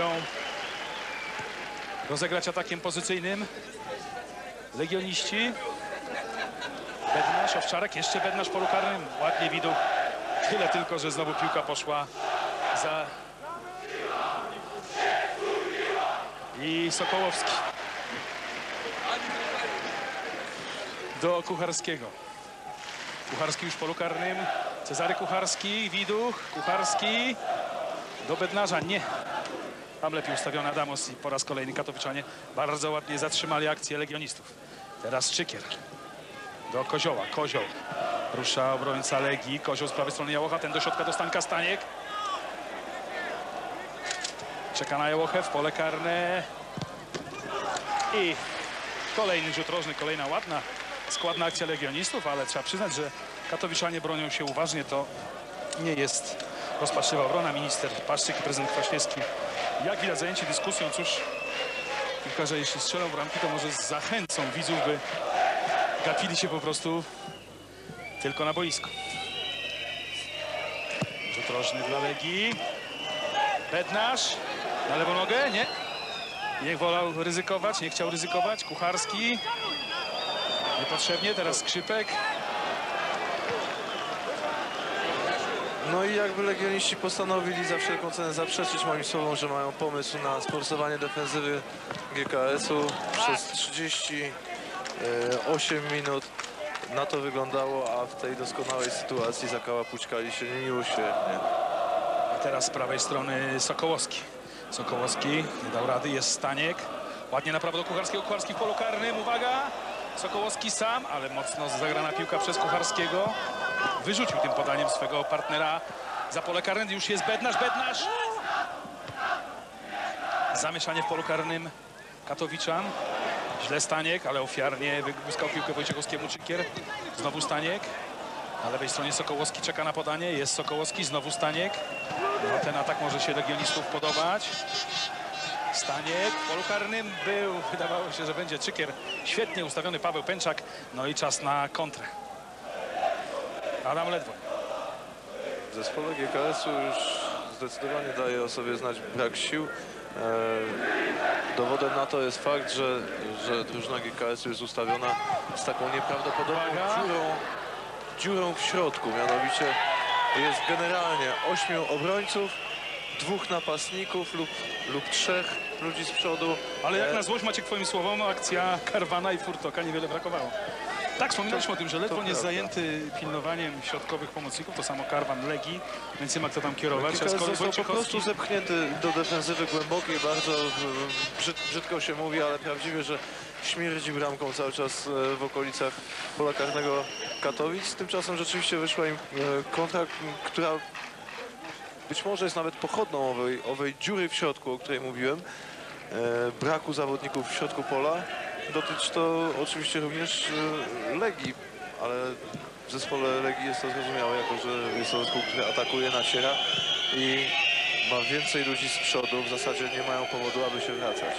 rozegrać atakiem pozycyjnym legioniści. Bednarz, Owczarek, jeszcze Bednarz w polu karnym. Ładnie widok. Tyle tylko, że znowu piłka poszła za... I Sokołowski. Do Kucharskiego. Kucharski już w polu karnym. Cezary Kucharski, Widuch, Kucharski. Do Bednarza, nie. Tam lepiej ustawiony Adamus i po raz kolejny Katowiczanie bardzo ładnie zatrzymali akcję legionistów. Teraz Czykier. Do Kozioła. Kozioł. Rusza obrońca Legii. Kozioł z prawej strony Jałocha. Ten do środka do Stańka. Staniek. Czeka na Jałochę w pole karne. I kolejny rzut rożny. Kolejna ładna, składna akcja legionistów, ale trzeba przyznać, że Katowiczanie bronią się uważnie. To nie jest rozpaczliwa obrona. Minister Paszczyk i prezydent Kwaśniewski, jak widać, zajęci dyskusją. Cóż, piłkarze, jeśli strzelą bramki, to może zachęcą widzów, by gapili się po prostu tylko na boisko. Rzut rożny dla Legii. Bednarz na lewą nogę, nie. Nie wolał ryzykować, nie chciał ryzykować. Kucharski. Niepotrzebnie, teraz Skrzypek. No i jakby legioniści postanowili za wszelką cenę zaprzeczyć moim słowom, że mają pomysł na sforsowanie defensywy GKS-u przez 38 minut. Na to wyglądało, a w tej doskonałej sytuacji zakałapućkali się miło świetnie. A teraz z prawej strony Sokołowski. Sokołowski nie dał rady, jest Staniek. Ładnie na prawo do Kucharskiego. Kucharski w polu karnym, uwaga! Sokołowski sam, ale mocno zagrana piłka przez Kucharskiego. Wyrzucił tym podaniem swego partnera za pole karne. Już jest Bednarz, Bednarz! Zamieszanie w polu karnym Katowiczan. Źle Staniek, ale ofiarnie wyłuskał piłkę Wojciechowskiemu. Czykier. Znowu Staniek. Na lewej stronie Sokołowski czeka na podanie. Jest Sokołowski, znowu Staniek. No, ten atak może się legionistów podobać. Staniek w polu karnym był. Wydawało się, że będzie Czykier. Świetnie ustawiony Paweł Pęczak. No i czas na kontrę. Adam Ledwoń. W zespole GKS-u już zdecydowanie daje o sobie znać brak sił. Dowodem na to jest fakt, że drużyna GKS-u jest ustawiona z taką nieprawdopodobną dziurą w środku. Mianowicie jest generalnie 8 obrońców, 2 napastników lub 3 ludzi z przodu. Ale jak na złość, Maciek, twoim słowom, akcja Karwana i Furtoka niewiele brakowało. Tak, wspominaliśmy o tym, że Ledwoń jest prawda. zajęty pilnowaniem środkowych pomocników, to samo Karwan Legii, więc nie ma kto tam kierować. Kilka A z kolei został po Wojciechowski prostu zepchnięty do defensywy głębokiej, bardzo brzydko się mówi, ale prawdziwie, że śmierdzi bramką cały czas w okolicach pola karnego Katowic. Tymczasem rzeczywiście wyszła im kontra, która być może jest nawet pochodną owej dziury w środku, o której mówiłem, braku zawodników w środku pola. Dotyczy to oczywiście również Legii, ale w zespole Legii jest to zrozumiałe, jako że jest to zespół, który atakuje, naciera i ma więcej ludzi z przodu. W zasadzie nie mają powodu, aby się wracać.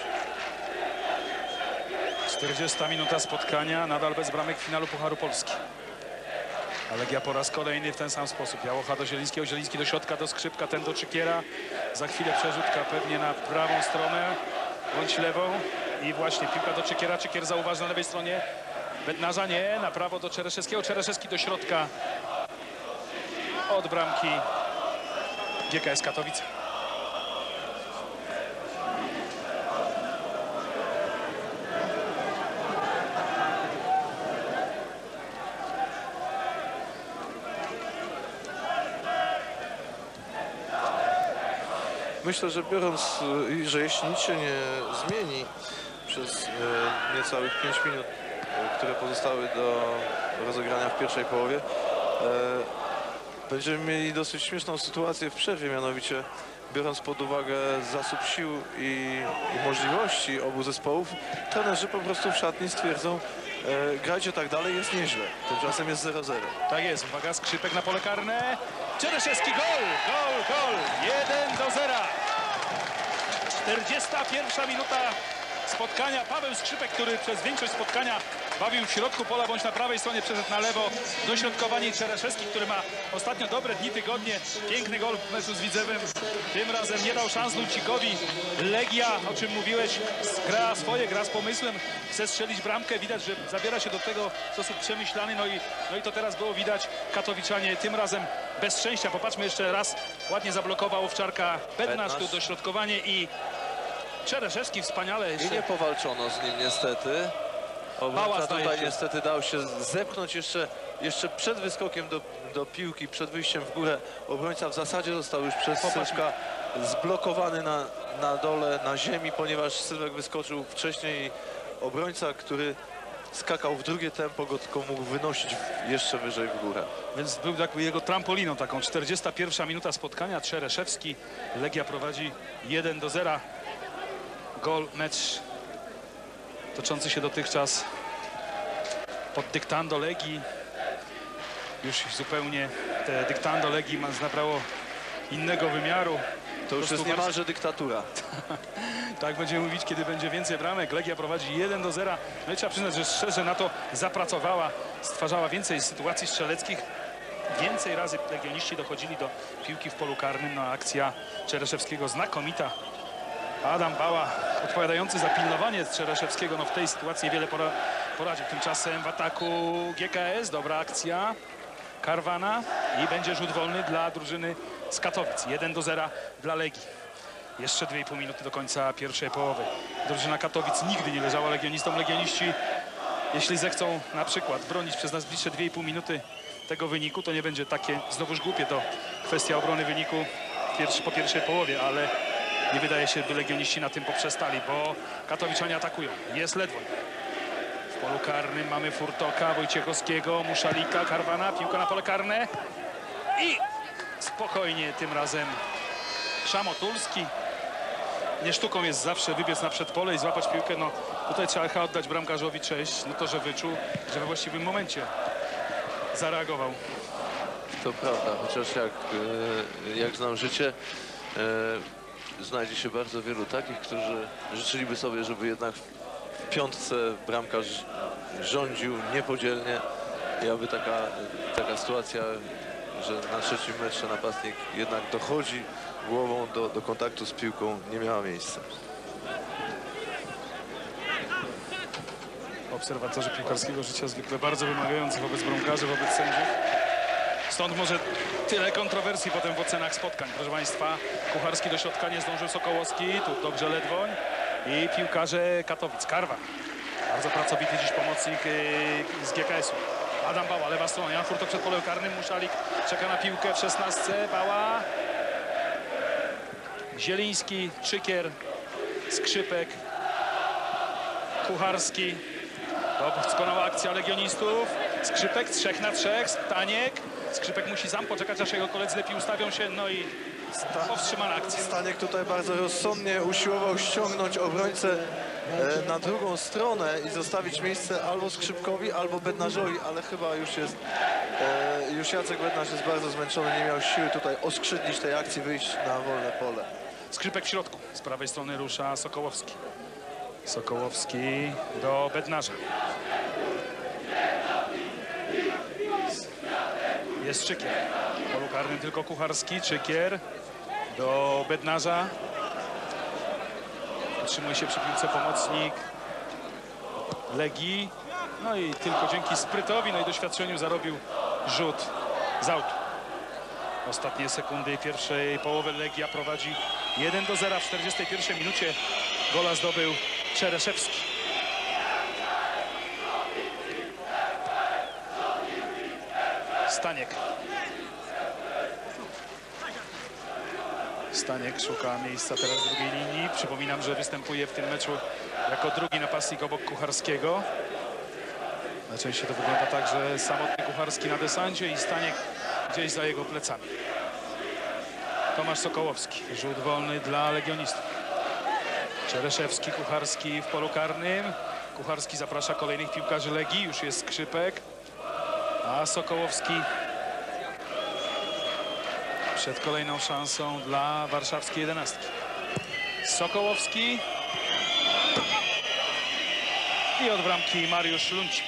40 minuta spotkania, nadal bez bramek w finalu Pucharu Polski. A Legia po raz kolejny w ten sam sposób. Jałocha do Zielińskiego, Zieliński do środka, do Skrzypka, ten do Czykiera. Za chwilę przerzutka pewnie na prawą stronę, bądź lewą. I właśnie piłka do Czykiera, Czykier zauważy na lewej stronie. Bednarza nie, na prawo do Czereszewskiego, Czereszewski do środka. Od bramki GKS Katowice. Myślę, że biorąc, że jeśli nic się nie zmieni przez niecałych 5 minut, które pozostały do rozegrania w pierwszej połowie, będziemy mieli dosyć śmieszną sytuację w przerwie, mianowicie biorąc pod uwagę zasób sił i możliwości obu zespołów, trenerzy po prostu w szatni stwierdzą, grajcie tak dalej, jest nieźle. Tymczasem jest 0-0. Tak jest, uwaga, Skrzypek na pole karne. Czereszewski, gol! 1-0. 41 minuta spotkania. Paweł Skrzypek, który przez większość spotkania bawił w środku pola bądź na prawej stronie, przeszedł na lewo. Dośrodkowanie Czereszewski, który ma ostatnio dobre dni, tygodnie. Piękny gol w meczu z Widzewem. Tym razem nie dał szans Lucikowi. Legia, o czym mówiłeś, gra swoje, gra z pomysłem. Chce strzelić bramkę. Widać, że zabiera się do tego w sposób przemyślany. No i to teraz było widać. Katowiczanie tym razem bez szczęścia. Popatrzmy jeszcze raz. Ładnie zablokował Owczarka. Bednarz tu dośrodkowanie i Czereszewski wspaniale jeszcze. I nie powalczono z nim niestety. Bała, Obrońca zdaje tutaj się. niestety dał się zepchnąć jeszcze przed wyskokiem do piłki, przed wyjściem w górę. Obrońca w zasadzie został już przez Sylwka zblokowany na dole, na ziemi, ponieważ Sylwek wyskoczył wcześniej. Obrońca, który skakał w drugie tempo, go tylko mógł wynosić jeszcze wyżej w górę. Więc był jakby jego trampoliną taką. 41 minuta spotkania. Czereszewski. Legia prowadzi 1-0. Gol, mecz toczący się dotychczas pod dyktando Legii. Już zupełnie te dyktando Legii nabrało innego wymiaru. To już Po jest prostu niemalże dyktatura. Tak będziemy mówić, kiedy będzie więcej bramek. Legia prowadzi 1-0. No i trzeba przyznać, że szczerze na to zapracowała. Stwarzała więcej sytuacji strzeleckich. Więcej razy legioniści dochodzili do piłki w polu karnym. No, akcja Czereszewskiego znakomita. Adam Bała, odpowiadający za pilnowanie Czereszewskiego, no w tej sytuacji wiele poradził. Tymczasem w ataku GKS, dobra akcja Karwana i będzie rzut wolny dla drużyny z Katowic. 1-0 dla Legii. Jeszcze 2,5 minuty do końca pierwszej połowy. Drużyna Katowic nigdy nie leżała legionistom. Legioniści, jeśli zechcą na przykład bronić przez nas bliższe 2,5 minuty tego wyniku, to nie będzie takie znowuż głupie to kwestia obrony wyniku po pierwszej połowie, ale nie wydaje się, by legioniści na tym poprzestali, bo Katowiczanie atakują. Jest Ledwoń. W polu karnym mamy Furtoka, Wojciechowskiego, Muszalika, Karwana, piłka na pole karne i spokojnie tym razem Szamotulski. Nie sztuką jest zawsze wybiec na przedpole i złapać piłkę. No tutaj trzeba chyba oddać bramkarzowi cześć. No to, że wyczuł, że we właściwym momencie zareagował. To prawda, chociaż jak znam życie, znajdzie się bardzo wielu takich, którzy życzyliby sobie, żeby jednak w piątce bramkarz rządził niepodzielnie i aby taka sytuacja, że na trzecim metrze napastnik jednak dochodzi głową do kontaktu z piłką, nie miała miejsca. Obserwatorzy piłkarskiego życia zwykle bardzo wymagający wobec bramkarzy, wobec sędziów. Stąd może tyle kontrowersji potem w ocenach spotkań. Proszę Państwa, Kucharski do środka nie zdążył, Sokołowski, tu dobrze Ledwoń i piłkarze Katowic. Karwan. Bardzo pracowity dziś pomocnik z GKS-u. Adam Bała, lewa strona, Jan Furtok przed polem karnym, Muszalik czeka na piłkę w 16, Bała, Zieliński, Czykier, Skrzypek, Kucharski. Doskonała akcja legionistów. Skrzypek 3 na 3, Staniek. Skrzypek musi sam poczekać, aż jego koledzy lepiej ustawią się, no i powstrzymana akcja. Staniek tutaj bardzo rozsądnie usiłował ściągnąć obrońcę na drugą stronę i zostawić miejsce albo Skrzypkowi, albo Bednarzowi, ale chyba już Jacek Bednarz jest bardzo zmęczony, nie miał siły tutaj oskrzydlić tej akcji, wyjść na wolne pole. Skrzypek w środku, z prawej strony rusza Sokołowski. Sokołowski do Bednarza. Jest Czykier. W polu karnym tylko Kucharski. Czykier do Bednarza. Utrzymuje się przy piłce pomocnik Legii. No i tylko dzięki sprytowi, no i doświadczeniu zarobił rzut z autu. Ostatnie sekundy pierwszej połowy. Legia prowadzi 1-0 w 41 minucie. Gola zdobył Czereszewski. Staniek. Staniek szuka miejsca teraz w drugiej linii. Przypominam, że występuje w tym meczu jako drugi napastnik obok Kucharskiego. Najczęściej to wygląda tak, że samotny Kucharski na desancie i Staniek gdzieś za jego plecami. Tomasz Sokołowski. Rzut wolny dla legionistów. Czereszewski, Kucharski w polu karnym. Kucharski zaprasza kolejnych piłkarzy Legii. Już jest Skrzypek. A Sokołowski przed kolejną szansą dla warszawskiej 11. Sokołowski. I od bramki Mariusz Luncik.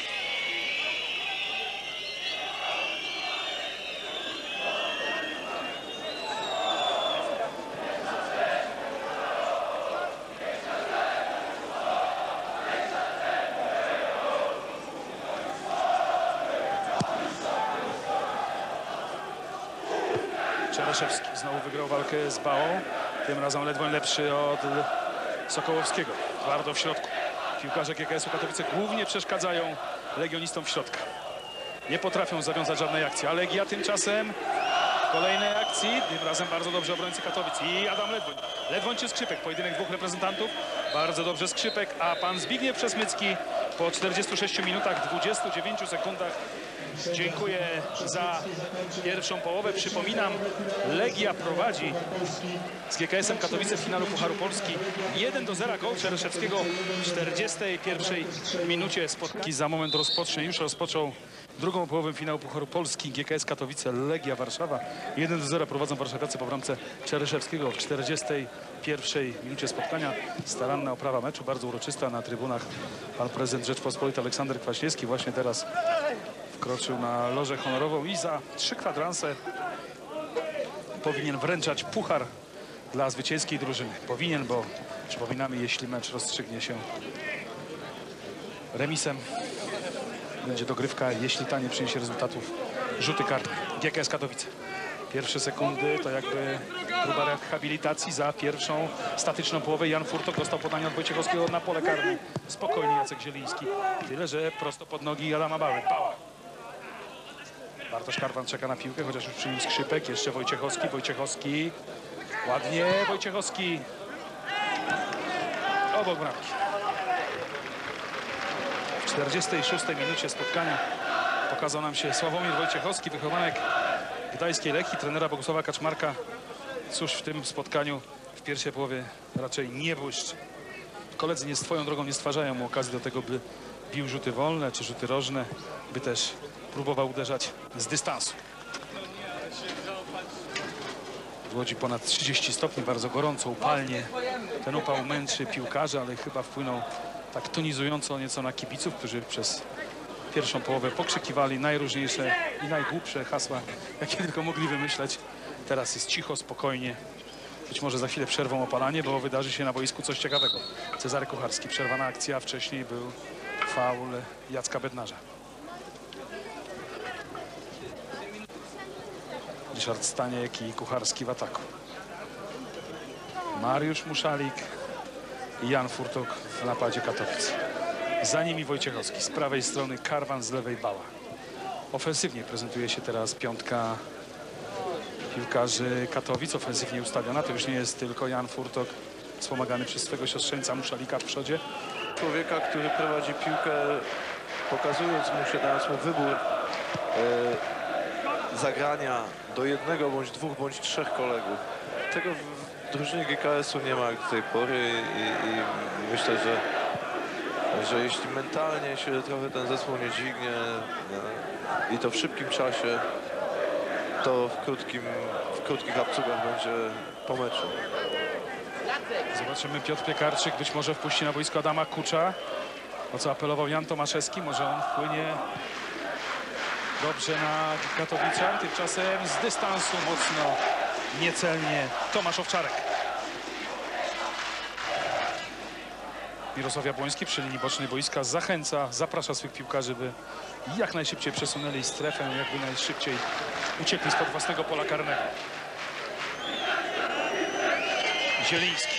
Czereszewski znowu wygrał walkę z Bałą. Tym razem ledwo lepszy od Sokołowskiego. Twardo w środku. Piłkarze GKS-u Katowice głównie przeszkadzają legionistom w środku. Nie potrafią zawiązać żadnej akcji. A Legia tymczasem w kolejnej akcji. Tym razem bardzo dobrze obrońcy Katowic. I Adam Ledwoń. Ledwoń czy Skrzypek? Pojedynek dwóch reprezentantów. Bardzo dobrze Skrzypek. A pan Zbigniew Przesmycki po 46 minutach, 29 sekundach. Dziękuję za pierwszą połowę. Przypominam, Legia prowadzi z GKS-em Katowice w finalu Pucharu Polski 1-0. Gol Czereszewskiego w 41 minucie. Spotkanie za moment rozpocznie. Już rozpoczął drugą połowę finału Pucharu Polski. GKS Katowice, Legia Warszawa. 1-0 prowadzą warszawiacy po bramce Czereszewskiego w 41 minucie spotkania. Staranna oprawa meczu, bardzo uroczysta na trybunach. Pan prezydent Rzeczpospolitej Aleksander Kwaśniewski właśnie teraz wkroczył na lożę honorową i za 3 kwadranse powinien wręczać puchar dla zwycięskiej drużyny. Powinien, bo przypominamy, jeśli mecz rozstrzygnie się remisem, będzie dogrywka, jeśli ta nie przyniesie rezultatów, rzuty karne. GKS Katowice. Pierwsze sekundy to jakby próba rehabilitacji za pierwszą statyczną połowę. Jan Furtok dostał podanie od Wojciechowskiego na pole karne. Spokojnie Jacek Zieliński. Tyle, że prosto pod nogi Adama Bały. Bała. Bartosz Karwan czeka na piłkę, chociaż już przy nim Skrzypek. Jeszcze Wojciechowski. Wojciechowski. Ładnie Wojciechowski. Obok bramki. W 46 minucie spotkania pokazał nam się Sławomir Wojciechowski, wychowanek gdańskiej Lechii, trenera Bogusława Kaczmarka. Cóż, w tym spotkaniu w pierwszej połowie raczej nie błyszczy. Koledzy nie swoją drogą nie stwarzają mu okazji do tego, by bił rzuty wolne czy rzuty rożne, by też próbował uderzać z dystansu. W Łodzi ponad 30 stopni, bardzo gorąco, upalnie. Ten upał męczy piłkarzy, ale chyba wpłynął tak tonizująco nieco na kibiców, którzy przez pierwszą połowę pokrzykiwali najróżniejsze i najgłupsze hasła, jakie tylko mogli wymyśleć. Teraz jest cicho, spokojnie. Być może za chwilę przerwą opalanie, bo wydarzy się na boisku coś ciekawego. Cezary Kucharski, przerwana akcja, wcześniej był faul Jacka Bednarza. Ryszard Staniek i Kucharski w ataku. Mariusz Muszalik i Jan Furtok w napadzie Katowic. Za nimi Wojciechowski, z prawej strony Karwan, z lewej Bała. Ofensywnie prezentuje się teraz piątka piłkarzy Katowic, ofensywnie ustawiona. To już nie jest tylko Jan Furtok, wspomagany przez swego siostrzeńca Muszalika w przodzie. Człowieka, który prowadzi piłkę, pokazując mu się, dając mu wybór zagrania do jednego, bądź dwóch, bądź trzech kolegów. Tego w drużynie GKS-u nie ma do tej pory i myślę, że jeśli mentalnie się trochę ten zespół nie dźwignie i to w szybkim czasie, to w krótkich abcugach będzie po meczu. Zobaczymy, Piotr Piekarczyk być może wpuści na boisko Adama Kucza, o co apelował Jan Tomaszewski. Może on wpłynie dobrze na Katowicach. Tymczasem z dystansu mocno, niecelnie Tomasz Owczarek. Mirosław Jabłoński przy linii bocznej boiska zachęca, zaprasza swych piłkarzy, by jak najszybciej przesunęli strefę, jakby najszybciej uciekli spod własnego pola karnego. Zieliński.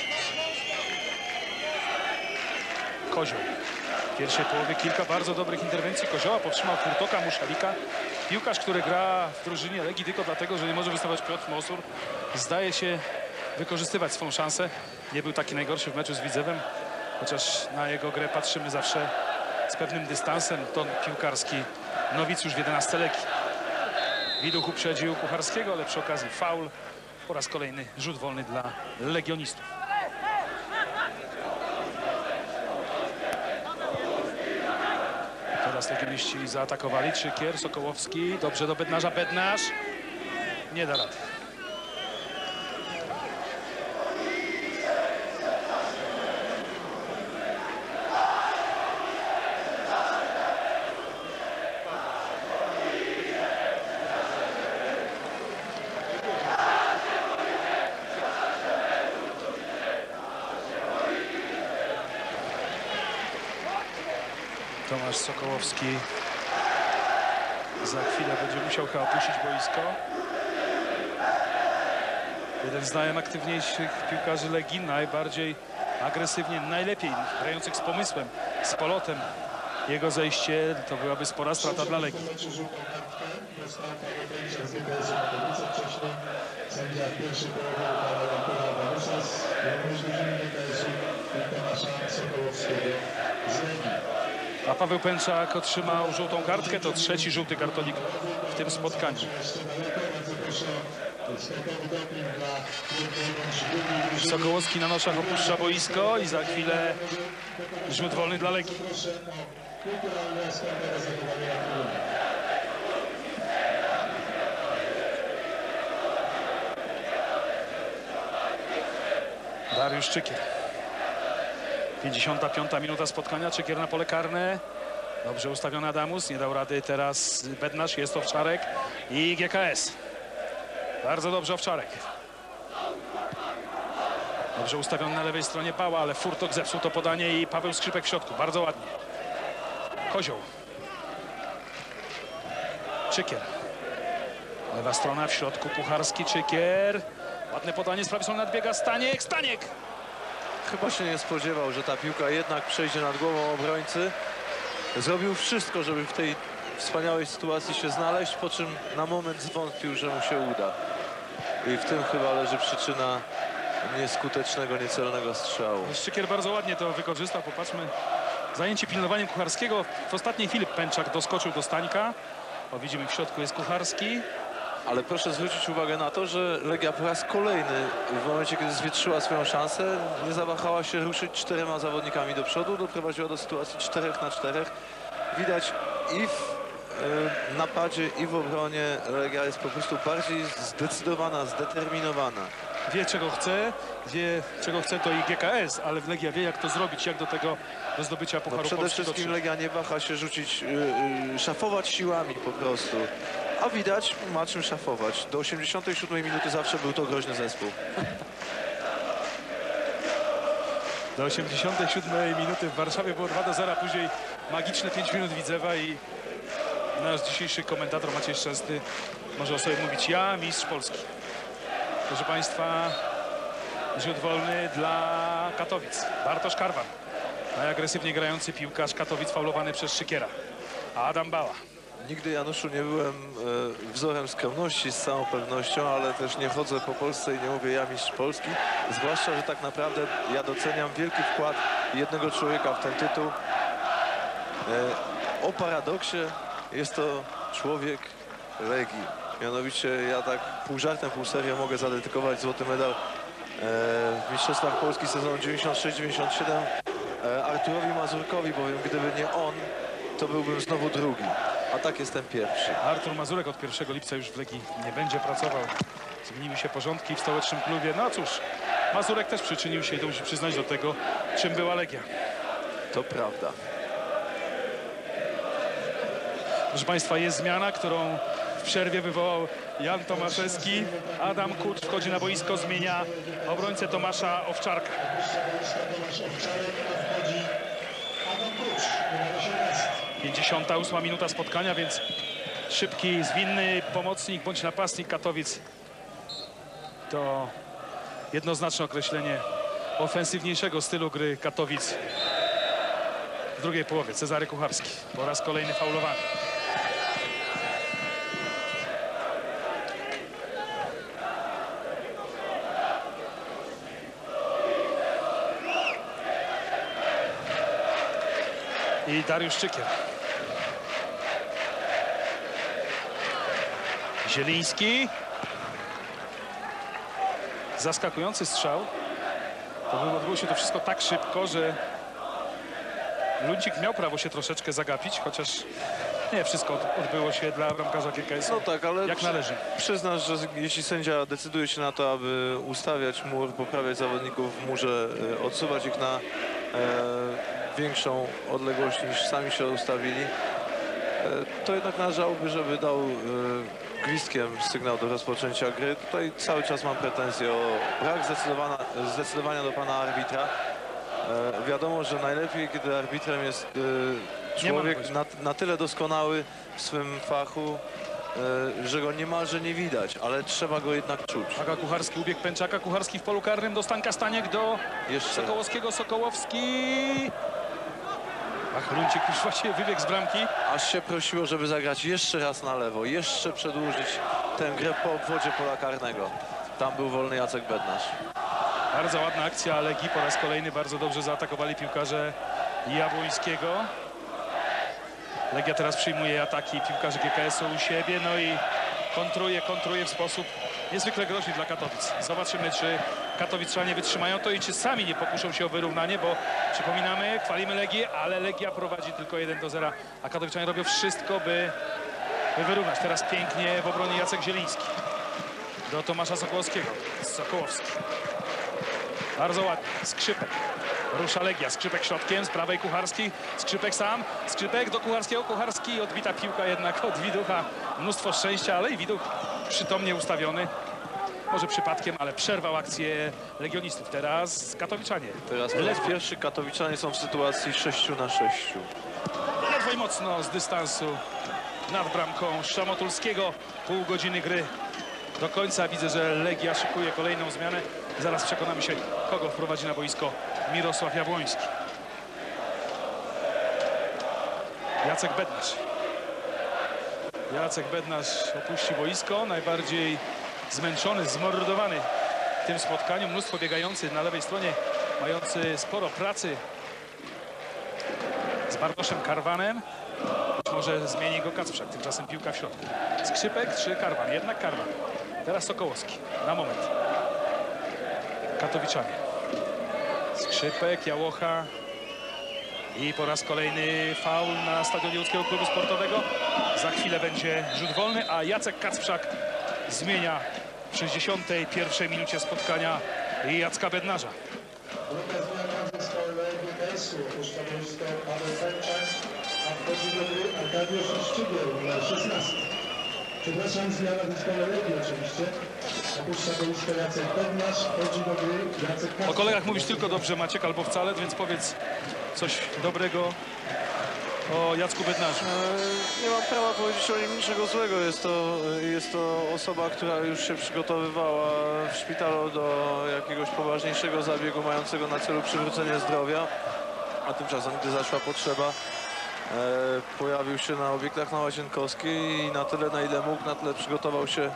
Kozioł. W pierwszej połowie kilka bardzo dobrych interwencji Kozioła. Powstrzymał Furtoka, Muszalika. Piłkarz, który gra w drużynie Legii tylko dlatego, że nie może występować Piotr Mosur, zdaje się wykorzystywać swą szansę. Nie był taki najgorszy w meczu z Widzewem, chociaż na jego grę patrzymy zawsze z pewnym dystansem. Ton piłkarski nowicjusz w 11 Legii. Widuch uprzedził Kucharskiego, ale przy okazji faul. Po raz kolejny rzut wolny dla legionistów. Teraz legioniści zaatakowali. Czykier, Sokołowski. Dobrze do Bednarza. Bednarz nie da rady. Tomasz Sokołowski za chwilę będzie musiał chyba opuścić boisko. Jeden z najaktywniejszych piłkarzy Legii, najbardziej agresywnie, najlepiej grających z pomysłem, z polotem. Jego zejście to byłaby spora strata dla Legii. A Paweł Pęczak otrzymał żółtą kartkę. To trzeci żółty kartonik w tym spotkaniu. Sokołowski na noszach opuszcza boisko i za chwilę rzut wolny dla Legii. Dariusz Czykier. 55. minuta spotkania. Czykier na pole karne. Dobrze ustawiony Adamus. Nie dał rady teraz Bednarz. Jest Owczarek i GKS. Bardzo dobrze Owczarek. Dobrze ustawiony na lewej stronie Bała, ale Furtok zepsuł to podanie i Paweł Skrzypek w środku. Bardzo ładnie. Kozioł. Czykier. Lewa strona w środku Kucharski. Czykier. Ładne podanie z prawej strony nadbiega Staniek. Staniek! Chyba się nie spodziewał, że ta piłka jednak przejdzie nad głową obrońcy. Zrobił wszystko, żeby w tej wspaniałej sytuacji się znaleźć, po czym na moment zwątpił, że mu się uda. I w tym chyba leży przyczyna nieskutecznego, niecelnego strzału. Szczykier bardzo ładnie to wykorzystał. Popatrzmy. Zajęcie pilnowaniem Kucharskiego. W ostatniej chwili Pęczak doskoczył do Stańka. O, widzimy, w środku jest Kucharski. Ale proszę zwrócić uwagę na to, że Legia po raz kolejny w momencie, kiedy zwietrzyła swoją szansę, nie zawahała się ruszyć 4 zawodnikami do przodu. Doprowadziła do sytuacji 4 na 4. Widać i w napadzie, i w obronie Legia jest po prostu bardziej zdecydowana, zdeterminowana. Wie, czego chce, to i GKS, ale Legia wie, jak to zrobić, jak do zdobycia Pucharu Przede Polski wszystkim Legia nie waha się rzucić, szafować siłami po prostu. A widać, ma czym szafować. Do 87 minuty zawsze był to groźny zespół. Do 87 minuty w Warszawie było 2-0, później magiczne 5 minut Widzewa i nasz dzisiejszy komentator Maciej Szczęsny może o sobie mówić: ja, mistrz Polski. Proszę Państwa, rzut wolny dla Katowic. Bartosz Karwan. Najagresywniej grający piłkarz Katowic faulowany przez Szykiera. Adam Bała. Nigdy, Januszu, nie byłem wzorem skromności z całą pewnością, ale też nie chodzę po Polsce i nie mówię ja mistrz Polski. Zwłaszcza, że tak naprawdę ja doceniam wielki wkład jednego człowieka w ten tytuł. O paradoksie jest to człowiek Legii. Mianowicie ja tak pół żartem, pół serio mogę zadedykować złoty medal w Mistrzostwach Polski sezonu 96-97 Arturowi Mazurkowi, bowiem gdyby nie on, to byłbym znowu drugi. A tak jestem pierwszy. Artur Mazurek od 1 lipca już w Legii nie będzie pracował. Zmieniły się porządki w stołecznym klubie. No cóż, Mazurek też przyczynił się i to musi przyznać do tego, czym była Legia. To prawda. Proszę Państwa, jest zmiana, którą w przerwie wywołał Jan Tomaszewski. Adam Kucz wchodzi na boisko, zmienia obrońcę Tomasza Owczarka. Tomasz Owczarek, a wchodzi Adam Kucz, numer 18. 58 minuta spotkania, więc szybki, zwinny pomocnik bądź napastnik Katowic. To jednoznaczne określenie ofensywniejszego stylu gry Katowic w drugiej połowie. Cezary Kucharski po raz kolejny faulowany. I Dariusz Czykier. Zieliński. Zaskakujący strzał. Odbyło się to wszystko tak szybko, że Luncik miał prawo się troszeczkę zagapić, chociaż nie wszystko odbyło się dla bramkarza GKS. No tak, ale jak należy. Przyznasz, że jeśli sędzia decyduje się na to, aby ustawiać mur, poprawiać zawodników w murze, odsuwać ich na większą odległość niż sami się ustawili, to jednak należałoby, żeby dał gwizdkiem sygnał do rozpoczęcia gry. Tutaj cały czas mam pretensje o brak zdecydowania do pana arbitra. Wiadomo, że najlepiej, kiedy arbitrem jest człowiek na tyle doskonały w swym fachu, że go niemalże nie widać, ale trzeba go jednak czuć. Aga Kucharski, ubieg Pęczaka, Kucharski w polu karnym, do Stanka Staniek, do Jeszcze. Sokołowskiego, Sokołowski. Ach, Luncik już właśnie wybiegł z bramki. Aż się prosiło, żeby zagrać jeszcze raz na lewo, jeszcze przedłużyć tę grę po obwodzie pola karnego. Tam był wolny Jacek Bednarz. Bardzo ładna akcja Legii, po raz kolejny bardzo dobrze zaatakowali piłkarze Jabłońskiego. Legia teraz przyjmuje ataki piłkarzy GKS-u u siebie, no i kontruje w sposób niezwykle groźny dla Katowic. Zobaczymy, czy Katowiczanie wytrzymają to i czy sami nie pokuszą się o wyrównanie, bo przypominamy, chwalimy Legię, ale Legia prowadzi tylko 1-0, a Katowiczanie robią wszystko, by wyrównać. Teraz pięknie w obronie Jacek Zieliński. Do Tomasza Sokołowskiego. Sokołowski. Bardzo ładnie. Skrzypek. Rusza Legia. Skrzypek środkiem, z prawej Kucharski. Skrzypek sam. Skrzypek do Kucharskiego. Kucharski. Odbita piłka jednak od Widucha. Mnóstwo szczęścia, ale i Widuch przytomnie ustawiony. Może przypadkiem, ale przerwał akcję legionistów. Teraz Katowiczanie. Teraz po raz pierwszy Katowiczanie są w sytuacji 6-6. Ledwo i mocno z dystansu nad bramką Szamotulskiego. Pół godziny gry do końca. Widzę, że Legia szykuje kolejną zmianę. Zaraz przekonamy się, kogo wprowadzi na boisko Mirosław Jabłoński. Jacek Bednarz. Jacek Bednarz opuści boisko. Najbardziej zmęczony, zmordowany w tym spotkaniu. Mnóstwo biegający na lewej stronie, mający sporo pracy z Bartoszem Karwanem. Być może zmieni go Kacprzak. Tymczasem piłka w środku. Skrzypek czy Karwan? Jednak Karwan. Teraz Sokołowski. Na moment. Katowiczanie. Skrzypek, Jałocha. I po raz kolejny faul na stadionie Łódzkiego Klubu Sportowego. Za chwilę będzie rzut wolny, a Jacek Kacprzak zmienia w 61 minucie spotkania Jacka Bednarza. Druga zmiana w zespole GKS-u. Opuszcza boisko Paweł Pęczak, a wchodzi do gry Arkadiusz Szczygiel, numer 16. Przepraszam, zmiana w zespole Legii oczywiście. Opuszcza boisko Jacek Bednarz, wchodzi do gry Jacek Kacprzak. O kolegach mówisz tylko dobrze, Maciek, albo wcale, więc powiedz coś dobrego o Jacku Bednarzu. Nie mam prawa powiedzieć o nim niczego złego. Jest to osoba, która już się przygotowywała w szpitalu do jakiegoś poważniejszego zabiegu mającego na celu przywrócenie zdrowia. a tymczasem, gdy zaszła potrzeba, pojawił się na obiektach na Łazienkowskiej i na tyle, na ile mógł, na tyle przygotował się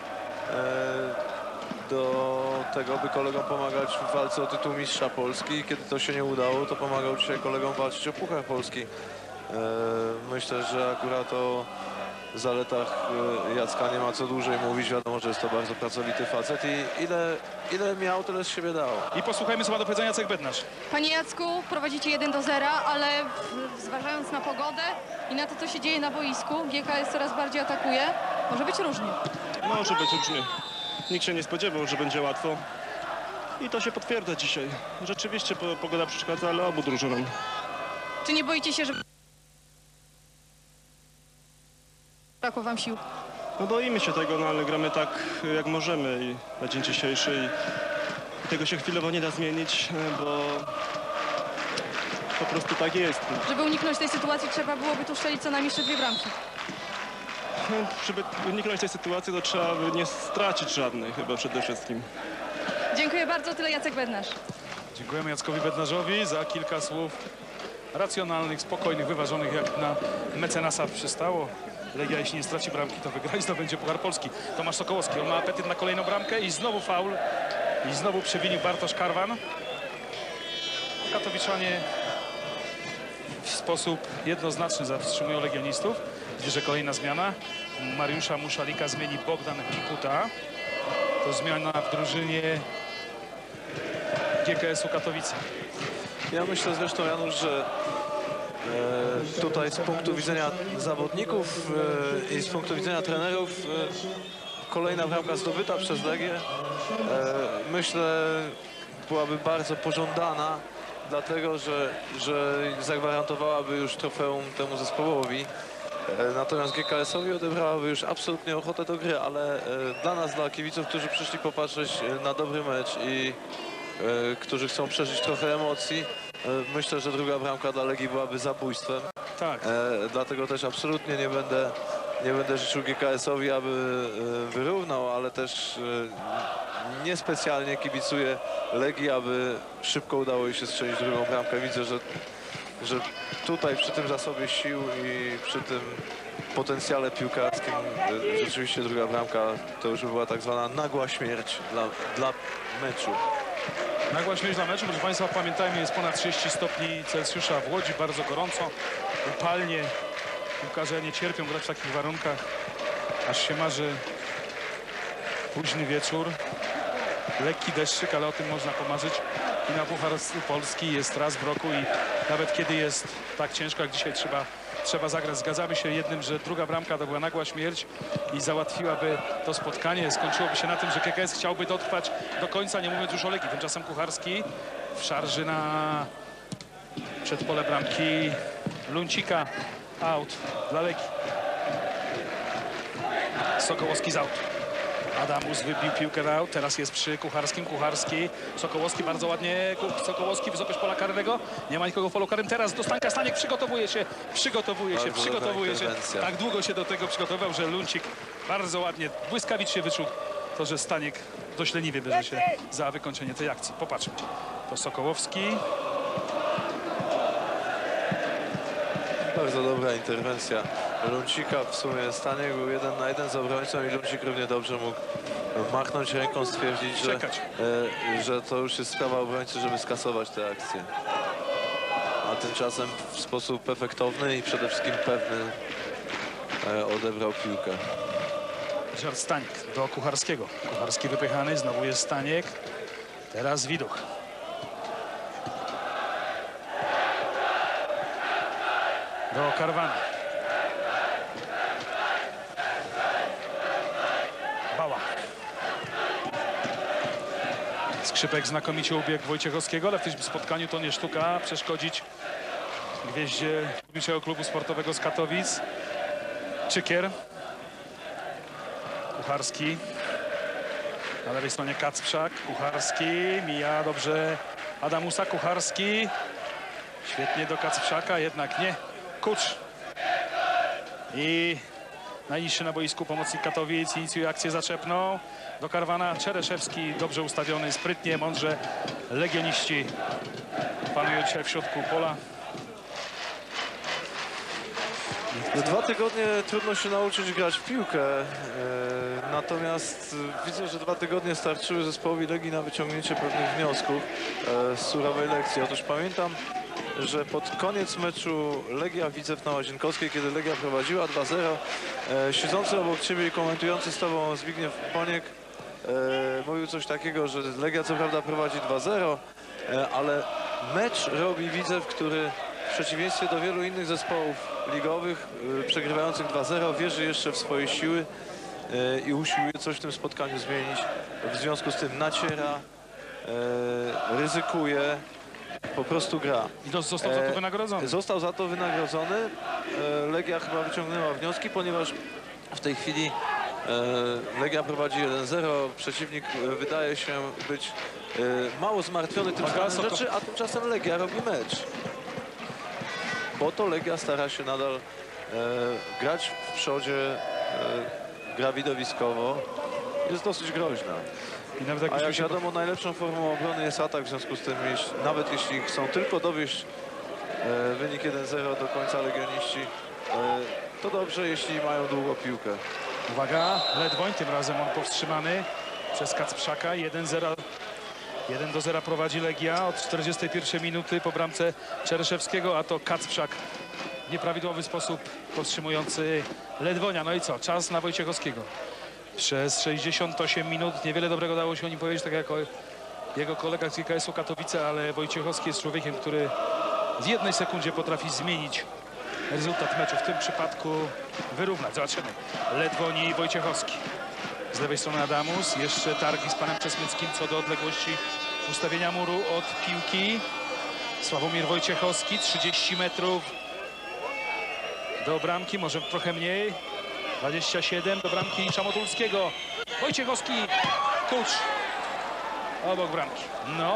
do tego, by kolegom pomagać w walce o tytuł mistrza Polski. I kiedy to się nie udało, to pomagał dzisiaj kolegom walczyć o Puchar Polski. Myślę, że akurat o zaletach Jacka nie ma co dłużej mówić. Wiadomo, że jest to bardzo pracowity facet i ile miał, tyle z siebie dał. I posłuchajmy, co ma do powiedzenia Jacek Bednarz. Panie Jacku, prowadzicie 1-0, ale zważając na pogodę i na to, co się dzieje na boisku, GKS coraz bardziej atakuje. Może być różnie. Może być różnie. Nikt się nie spodziewał, że będzie łatwo. I to się potwierdza dzisiaj. Rzeczywiście pogoda przeszkadza, ale obu drużynom. Czy nie boicie się, że brakło wam sił? No boimy się tego, no ale gramy tak jak możemy i na dzień dzisiejszy i tego się chwilowo nie da zmienić, bo po prostu tak jest. Żeby uniknąć tej sytuacji, trzeba byłoby tu strzelić co najmniej jeszcze 2 bramki. No, żeby uniknąć tej sytuacji, to trzeba by nie stracić żadnej chyba przede wszystkim. Dziękuję bardzo, tyle Jacek Bednarz. Dziękujemy Jackowi Bednarzowi za kilka słów racjonalnych, spokojnych, wyważonych, jak na mecenasa przystało. Legia, jeśli nie straci bramki, to wygra i zdobędzie Puchar Polski. Tomasz Sokołowski, on ma apetyt na kolejną bramkę i znowu faul. I znowu przewinił Bartosz Karwan. Katowiczanie w sposób jednoznaczny zawstrzymują legionistów. Widzę, że kolejna zmiana. Mariusza Muszalika zmieni Bogdan Pikuta. To zmiana w drużynie GKS-u Katowice. Ja myślę zresztą, Janusz, że tutaj z punktu widzenia zawodników i z punktu widzenia trenerów kolejna bramka zdobyta przez Legię myślę byłaby bardzo pożądana, dlatego że zagwarantowałaby już trofeum temu zespołowi. Natomiast GKS-owi odebrałaby już absolutnie ochotę do gry, ale dla nas, dla kibiców, którzy przyszli popatrzeć na dobry mecz i którzy chcą przeżyć trochę emocji, myślę, że druga bramka dla Legii byłaby zabójstwem. Tak. Dlatego też absolutnie nie będę życzył GKS-owi, aby wyrównał, ale też niespecjalnie kibicuję Legii, aby szybko udało jej się strzelić drugą bramkę. Widzę, że tutaj przy tym zasobie sił i przy tym potencjale piłkarskim rzeczywiście druga bramka to już by była tak zwana nagła śmierć dla meczu. Nagła śmierć dla meczu, proszę Państwa, pamiętajmy, jest ponad 30 stopni Celsjusza w Łodzi, bardzo gorąco, upalnie. Piłkarze nie cierpią grać w takich warunkach, aż się marzy późny wieczór. Lekki deszczyk, ale o tym można pomarzyć. I na Puchar Polski jest raz w roku i nawet kiedy jest tak ciężko jak dzisiaj, trzeba zagrać. Zgadzamy się jednym, że druga bramka to była nagła śmierć i załatwiłaby to spotkanie. Skończyłoby się na tym, że KKS chciałby dotrwać do końca, nie mówiąc już o Legii. Tymczasem Kucharski w szarży na przedpole bramki Luncika. Out dla Legii. Sokołowski z out. Adamus wybił piłkę na out. Teraz jest przy Kucharskim. Kucharski. Sokołowski bardzo ładnie. Sokołowski, wysokość pola karnego. Nie ma nikogo w polu karnym. Teraz do Stańka. Staniek przygotowuje się. Tak długo się do tego przygotował, że Luncik bardzo ładnie, błyskawicznie wyczuł to, że Staniek dość leniwie bierze się za wykończenie tej akcji. Popatrzmy. To Sokołowski. Bardzo dobra interwencja Luncika. W sumie Staniek był 1 na 1 z obrońcą i Luncik równie dobrze mógł machnąć ręką, stwierdzić, że to już jest sprawa obrońcy, żeby skasować tę akcję. A tymczasem w sposób efektowny i przede wszystkim pewny odebrał piłkę. Ryszard Stanik do Kucharskiego. Kucharski wypychany, znowu jest Staniek. Teraz Widuch. Do Karwana. Bała. Skrzypek znakomicie ubiegł Wojciechowskiego, ale w tym spotkaniu to nie sztuka przeszkodzić gwieździe Górniczego Klubu Sportowego z Katowic. Czykier. Kucharski. Na lewej stronie Kacprzak. Kucharski. Mija dobrze Adamusa. Kucharski. Świetnie do Kacprzaka, jednak nie. Kucz. I najniższy na boisku pomocnik Katowic inicjuje akcję zaczepną. Do Karwana Czereszewski, dobrze ustawiony, sprytnie, mądrze. Legioniści panują dzisiaj w środku pola. 2 tygodnie trudno się nauczyć grać w piłkę, natomiast widzę, że 2 tygodnie starczyły zespołowi Legii na wyciągnięcie pewnych wniosków z surowej lekcji. Otóż pamiętam, że pod koniec meczu Legia-Widzew na Łazienkowskiej, kiedy Legia prowadziła 2-0, siedzący obok ciebie i komentujący z tobą Zbigniew Poniek mówił coś takiego, że Legia co prawda prowadzi 2-0, ale mecz robi Widzew, który w przeciwieństwie do wielu innych zespołów ligowych przegrywających 2-0 wierzy jeszcze w swoje siły i usiłuje coś w tym spotkaniu zmienić. W związku z tym naciera, ryzykuje, po prostu gra. I został za to wynagrodzony. Został za to wynagrodzony. Legia chyba wyciągnęła wnioski, ponieważ w tej chwili Legia prowadzi 1-0. Przeciwnik wydaje się być mało zmartwiony tym stanem rzeczy, a tymczasem Legia robi mecz. Bo to Legia stara się nadal grać w przodzie, gra widowiskowo. Jest dosyć groźna. I nawet A jak wiadomo, najlepszą formą obrony jest atak, w związku z tym nawet jeśli chcą tylko dowieść wynik 1-0 do końca legioniści, to dobrze, jeśli mają długo piłkę. Uwaga, Ledwoń, tym razem on powstrzymany przez Kacprzaka. 1-0. 1-0 prowadzi Legia od 41 minuty po bramce Czereszewskiego, a to Kacprzak w nieprawidłowy sposób powstrzymujący Ledwonia. No i co? Czas na Wojciechowskiego. Przez 68 minut niewiele dobrego dało się o nim powiedzieć, tak jak o jego kolega z GKS-u Katowice, ale Wojciechowski jest człowiekiem, który w jednej sekundzie potrafi zmienić rezultat meczu. W tym przypadku wyrównać. Zobaczymy. Ledwoń i Wojciechowski. Z lewej strony Adamus. Jeszcze targi z panem Czesmyckim co do odległości ustawienia muru od piłki. Sławomir Wojciechowski. 30 metrów do bramki. Może trochę mniej. 27 do bramki Szamotulskiego. Wojciechowski. Kucz. Obok bramki. No.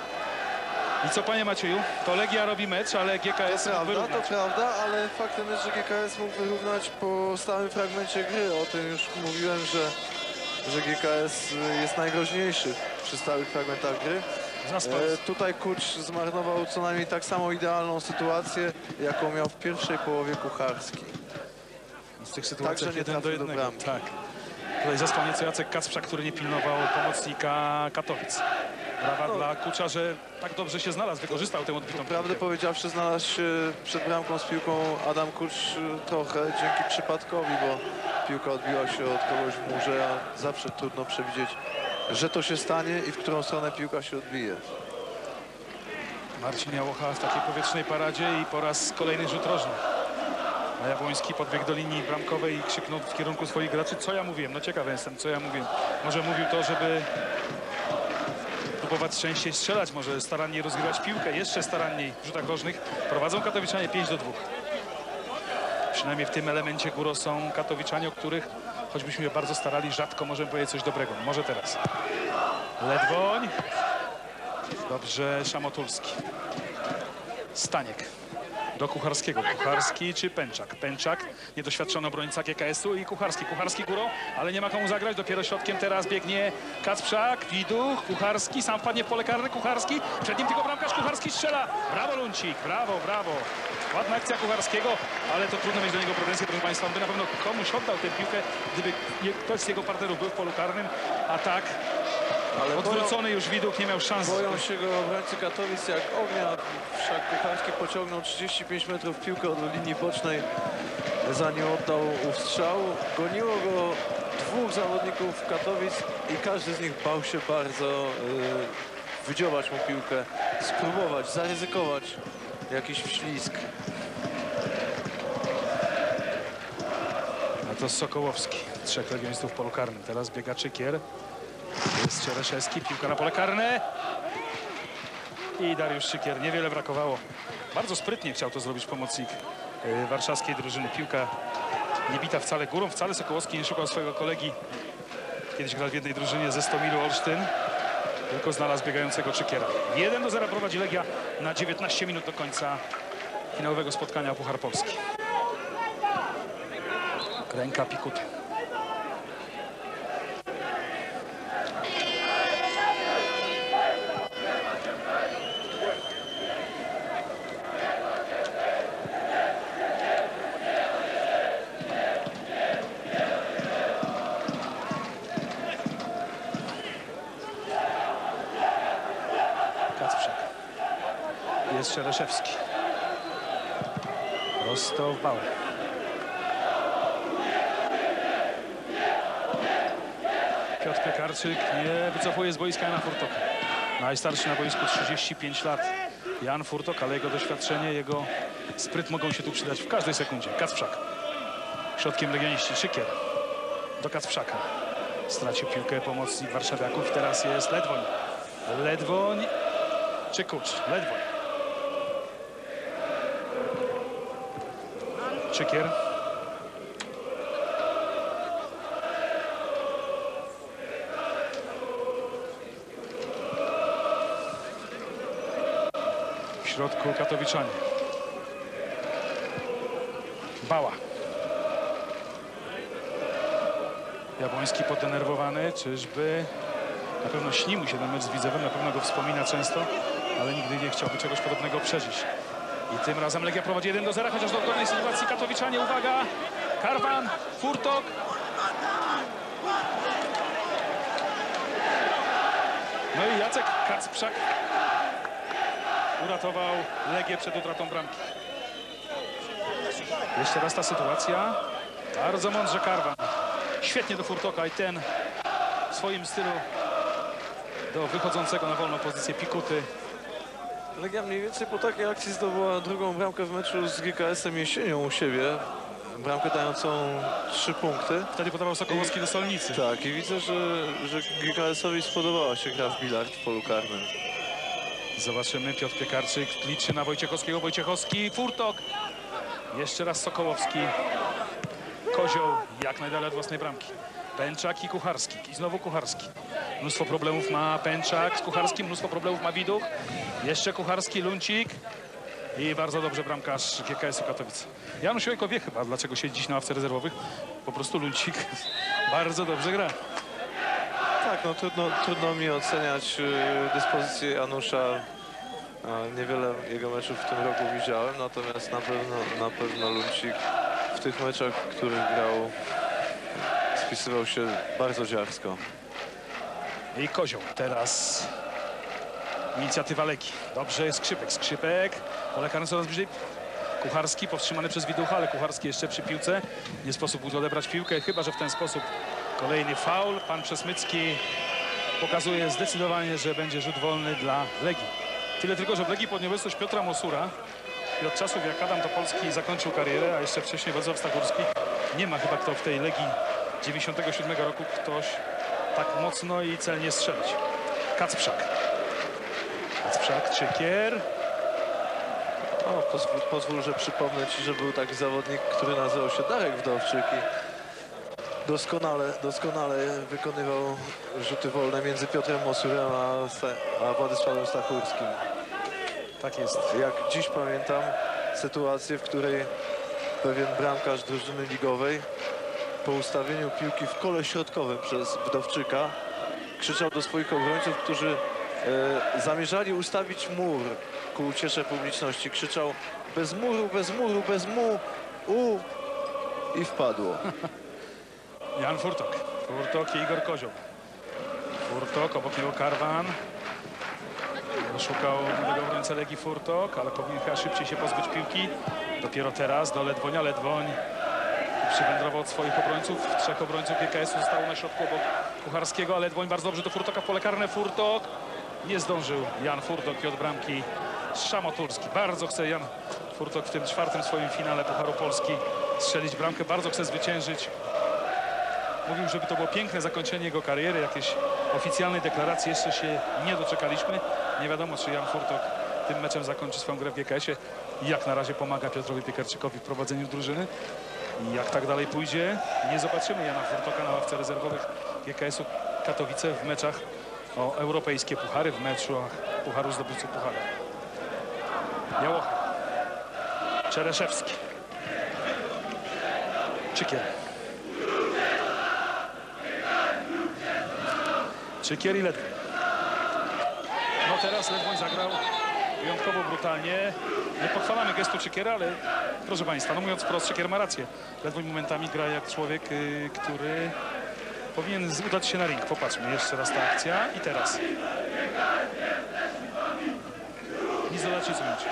I co, panie Macieju? To Legia robi mecz, ale GKS mógł wyrównać. To prawda, ale faktem jest, że GKS mógł wyrównać po stałym fragmencie gry. O tym już mówiłem, że GKS jest najgroźniejszy przy stałych fragmentach gry. Tutaj Kucz zmarnował co najmniej tak samo idealną sytuację, jaką miał w pierwszej połowie Kucharski. Z tych sytuacji Także nie 1 do 1. bramki. Tak. Tutaj zastał nieco Jacek Kacprzak, który nie pilnował pomocnika Katowic. Brawa dla Kucza, że tak dobrze się znalazł, wykorzystał tę odbitą Prawdę piłkę. powiedziawszy, znalazł się przed bramką z piłką Adam Kucz trochę dzięki przypadkowi, bo piłka odbiła się od kogoś w murze, a zawsze trudno przewidzieć, że to się stanie i w którą stronę piłka się odbije. Marcin Jałocha w takiej powietrznej paradzie i po raz kolejny rzut rożny. A Jabłoński podbiegł do linii bramkowej i krzyknął w kierunku swoich graczy. Co ja mówiłem? No ciekawy jestem, co ja mówiłem. Może mówił to, żeby próbować częściej strzelać, może staranniej rozgrywać piłkę, jeszcze staranniej w rzutach rożnych. Prowadzą Katowiczanie 5-2. Przynajmniej w tym elemencie góro są Katowiczanie, o których choćbyśmy się bardzo starali, rzadko możemy powiedzieć coś dobrego. Może teraz. Ledwoń. Dobrze, Szamotulski. Staniek. Do Kucharskiego. Kucharski czy Pęczak? Pęczak, niedoświadczony obrońca GKS-u i Kucharski. Kucharski górą, ale nie ma komu zagrać. Dopiero środkiem teraz biegnie Kacprzak, Widuch, Kucharski. Sam wpadnie w pole karne. Kucharski. Przed nim tylko bramkarz. Kucharski strzela. Brawo Luncik. Brawo, brawo. Ładna akcja Kucharskiego, ale to trudno mieć do niego pretensje, proszę państwa. On by na pewno komuś oddał tę piłkę, gdyby ktoś z jego partnerów był w polu karnym. A tak Ale odwrócony już Widuch, nie miał szans. boją się go obrońcy Katowic jak ognia. Wszak Kucharski pociągnął 35 metrów piłkę od linii bocznej, zanim oddał ów strzał. Goniło go dwóch zawodników Katowic i każdy z nich bał się bardzo wydziobać mu piłkę, spróbować, zaryzykować jakiś wślizg. A to Sokołowski. 3 legionistów w polu karnym. Teraz biega Czykier. Jest Czereszewski. Piłka na pole karne. I Dariusz Czykier. Niewiele brakowało. Bardzo sprytnie chciał to zrobić pomocnik warszawskiej drużyny. Piłka nie bita wcale górą. Wcale Sokołowski nie szukał swojego kolegi. Kiedyś grał w jednej drużynie ze Stomilu Olsztyn. Tylko znalazł biegającego Czykiera. 1-0 prowadzi Legia na 19 minut do końca finałowego spotkania o Puchar Polski. Ręka Pikuty. jest Czereszewski. Prosto w bałę. Piotr Piekarczyk nie wycofuje z boiska Jana Furtoka. Najstarszy na boisku 35 lat. Jan Furtok, ale jego doświadczenie, jego spryt mogą się tu przydać w każdej sekundzie. Kacprzak. Środkiem legioniści Czykier. Do Kacprzaka. Stracił piłkę pomocnik warszawiaków. Teraz jest Ledwoń. Ledwoń czy Kucz? Ledwoń. Czykier. W środku Katowiczanie. Bała. Jabłoński poddenerwowany, czyżby na pewno śni mu się ten mecz z Widzewem, na pewno go wspomina często, ale nigdy nie chciałby czegoś podobnego przeżyć. I tym razem Legia prowadzi 1-0, chociaż do kolejnej sytuacji Katowiczanie, uwaga, Karwan, Furtok. No i Jacek Kacprzak uratował Legię przed utratą bramki. Jeszcze raz ta sytuacja, bardzo mądrze Karwan. Świetnie do Furtoka i ten w swoim stylu do wychodzącego na wolną pozycję Pikuty. Legia mniej więcej po takiej akcji zdobyła drugą bramkę w meczu z GKS-em jesienią u siebie. Bramkę dającą 3 punkty. Wtedy podawał Sokołowski do Solnicy. Tak, i widzę, że GKS-owi spodobała się gra w bilard w polu karnym. Zobaczymy, Piotr Piekarczyk liczy na Wojciechowskiego. Wojciechowski, Furtok. Jeszcze raz Sokołowski. Kozioł jak najdalej od własnej bramki. Pęczak i Kucharski. I znowu Kucharski. Mnóstwo problemów ma Pęczak z Kucharskim, mnóstwo problemów ma Widuch. Jeszcze Kucharski, Luncik. I bardzo dobrze bramkarz GKS-u Katowice. Janusz Jojko wie chyba, dlaczego siedzi dziś na ławce rezerwowych. Po prostu Luncik bardzo dobrze gra. Tak, no trudno mi oceniać dyspozycję Janusza. Niewiele jego meczów w tym roku widziałem, natomiast na pewno Luncik w tych meczach, w których grał, spisywał się bardzo dziarsko. I Kozioł teraz inicjatywa Legii. Dobrze jest Skrzypek. Pole karne coraz bliżej. Kucharski powstrzymany przez Widucha, ale Kucharski jeszcze przy piłce. Nie sposób mu odebrać piłkę, chyba że w ten sposób kolejny faul. Pan Przesmycki pokazuje zdecydowanie, że będzie rzut wolny dla Legii. Tyle tylko, że w Legii pod nieobecność Piotra Mosura i od czasów jak Adam Topolski zakończył karierę, a jeszcze wcześniej Władysław Stachurski, nie ma chyba kto w tej Legii 97 roku ktoś tak mocno i celnie strzelić. Kacprzak. Kacprzak, Czykier. O, pozwól, że przypomnę ci, że był taki zawodnik, który nazywał się Darek Wdowczyk i doskonale wykonywał rzuty wolne między Piotrem Mosurem a Władysławem Stachurskim. Tak jest. Jak dziś pamiętam sytuację, w której pewien bramkarz drużyny ligowej po ustawieniu piłki w kole środkowym przez Wdowczyka krzyczał do swoich obrońców, którzy zamierzali ustawić mur ku uciesze publiczności. Krzyczał: bez muru, bez muru, bez mu, i wpadło. Jan Furtok. Furtok i Igor Kozioł. Furtok, obok niego Karwan. Szukał nowego obrońcę Legii Furtok, ale powinien chyba szybciej się pozbyć piłki. Dopiero teraz do Ledwonia. Ledwoń przywędrował od swoich obrońców. 3 obrońców GKS-u zostało na środku obok Kucharskiego, a Ledwoń bardzo dobrze do Furtoka w pole karne. Furtok. Nie zdążył Jan Furtok i od bramki Szamoturski. Bardzo chce Jan Furtok w tym 4. swoim finale Pucharu Polski strzelić bramkę. Bardzo chce zwyciężyć. Mówił, żeby to było piękne zakończenie jego kariery. Jakiejś oficjalnej deklaracji jeszcze się nie doczekaliśmy. Nie wiadomo, czy Jan Furtok tym meczem zakończy swoją grę w GKS-ie. I jak na razie pomaga Piotrowi Piekarczykowi w prowadzeniu drużyny. I jak tak dalej pójdzie, nie zobaczymy Jana Furtoka na ławce rezerwowych GKS-u Katowice w meczach o europejskie puchary, w meczu Pucharu Zdobywców Pucharu. Białocha. Czereszewski. Czykier. Czykier i Ledwoń. No teraz Ledwoń zagrał wyjątkowo brutalnie. Nie pochwalamy gestu Czykiera, ale proszę Państwa, no mówiąc wprost, Czykier ma rację. Ledwoń momentami gra jak człowiek, który powinien udać się na ring. Popatrzmy, jeszcze raz ta akcja i teraz. Nic dodać, nic ująć.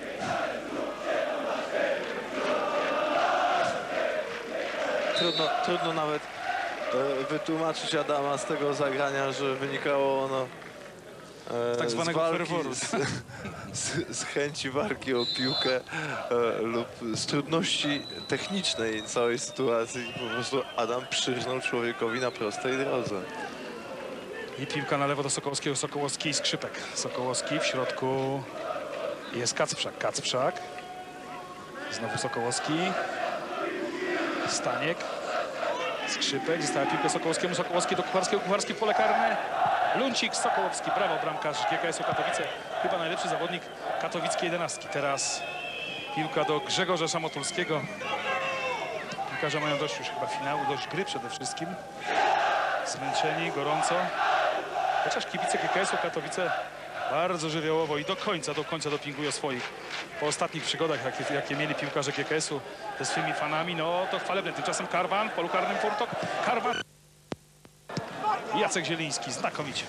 Trudno nawet wytłumaczyć Adama z tego zagrania, że wynikało ono Tak zwanego z walki, ferworu. z chęci walki o piłkę lub z trudności technicznej całej sytuacji. Po prostu Adam przyrznął człowiekowi na prostej drodze. I piłka na lewo do Sokołowskiego. Sokołowski i Skrzypek. Sokołowski w środku jest Kacprzak. Kacprzak. Znowu Sokołowski. Staniek. Skrzypek. Została piłkę Sokołowskiemu. Sokołowski do Kucharskiego. Kucharski w pole karne. Luncik, Sokołowski. Brawo, bramkarz GKS-u Katowice. Chyba najlepszy zawodnik katowickiej 11. Teraz piłka do Grzegorza Szamotulskiego. Piłkarze mają dość już chyba finału, dość gry przede wszystkim. Zmęczeni, gorąco. Chociaż kibice GKS-u Katowice bardzo żywiołowo i do końca dopingują swoich. Po ostatnich przygodach, jakie mieli piłkarze GKS-u ze swymi fanami, no to chwalebne. Tymczasem Karwan, w polu karnym Furtok. Karwan. Jacek Zieliński, znakomicie.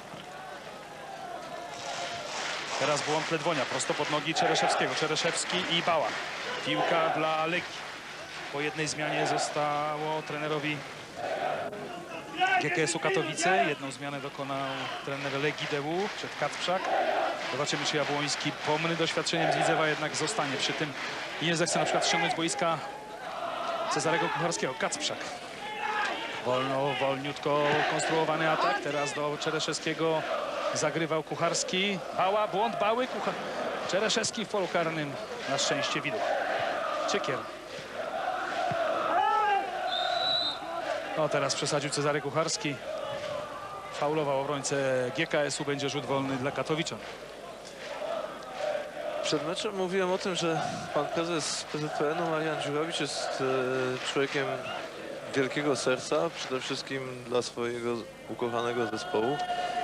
Teraz błąd Ledwonia, prosto pod nogi Czereszewskiego. Czereszewski i Bała. Piłka dla Legii. Po jednej zmianie zostało trenerowi GKS-u Katowice. Jedną zmianę dokonał trener Legii DU przed Kacprzak. Zobaczymy, czy Jabłoński, pomny doświadczeniem z Widzewa, jednak zostanie przy tym i nie zechce na przykład ściągnąć z boiska Cezarego Kucharskiego. Kacprzak. Wolniutko konstruowany atak. Teraz do Czereszewskiego zagrywał Kucharski. Bała, błąd Bały. Czereszewski w polu karnym. Na szczęście widok. Czykier. No teraz przesadził Cezary Kucharski. Faulował obrońcę GKS-u. Będzie rzut wolny dla Katowiczan. Przed meczem mówiłem o tym, że pan prezes PZPN-u Marian Dziurowicz jest człowiekiem wielkiego serca, przede wszystkim dla swojego ukochanego zespołu.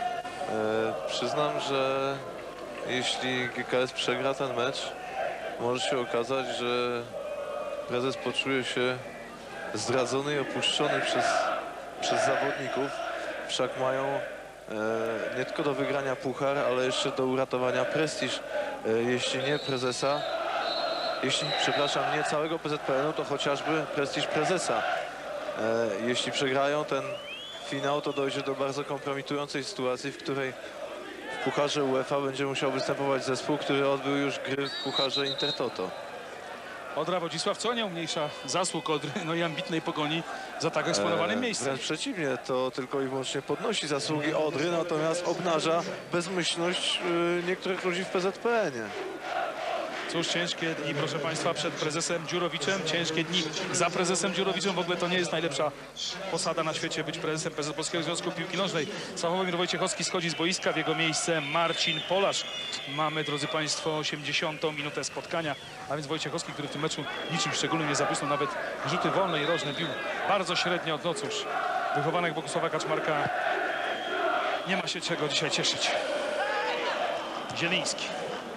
Przyznam, że jeśli GKS przegra ten mecz, może się okazać, że prezes poczuje się zdradzony i opuszczony przez zawodników. Wszak mają nie tylko do wygrania puchar, ale jeszcze do uratowania prestiż, jeśli nie prezesa, przepraszam, nie całego PZPN-u, to chociażby prestiż prezesa. Jeśli przegrają ten finał, to dojdzie do bardzo kompromitującej sytuacji, w której w pucharze UEFA będzie musiał występować zespół, który odbył już gry w pucharze Intertoto. Odra Wodzisław, co nie umniejsza zasług Odry, no i ambitnej pogoni za tak eksponowanym miejscem. Wręcz przeciwnie, to tylko i wyłącznie podnosi zasługi Odry, natomiast obnaża bezmyślność niektórych ludzi w PZPN-ie. Cóż, ciężkie dni, proszę Państwa, przed prezesem Dziurowiczem, ciężkie dni za prezesem Dziurowiczem. W ogóle to nie jest najlepsza posada na świecie, być prezesem Polskiego Związku Piłki Nożnej. Sławomir Wojciechowski schodzi z boiska, w jego miejsce Marcin Polarz. Mamy, drodzy Państwo, 80. minutę spotkania, a więc Wojciechowski, który w tym meczu niczym szczególnym nie zabłysnął, nawet rzuty wolne i rożne bił bardzo średnio. No cóż, wychowanek Bogusława Kaczmarka nie ma się czego dzisiaj cieszyć. Zieliński.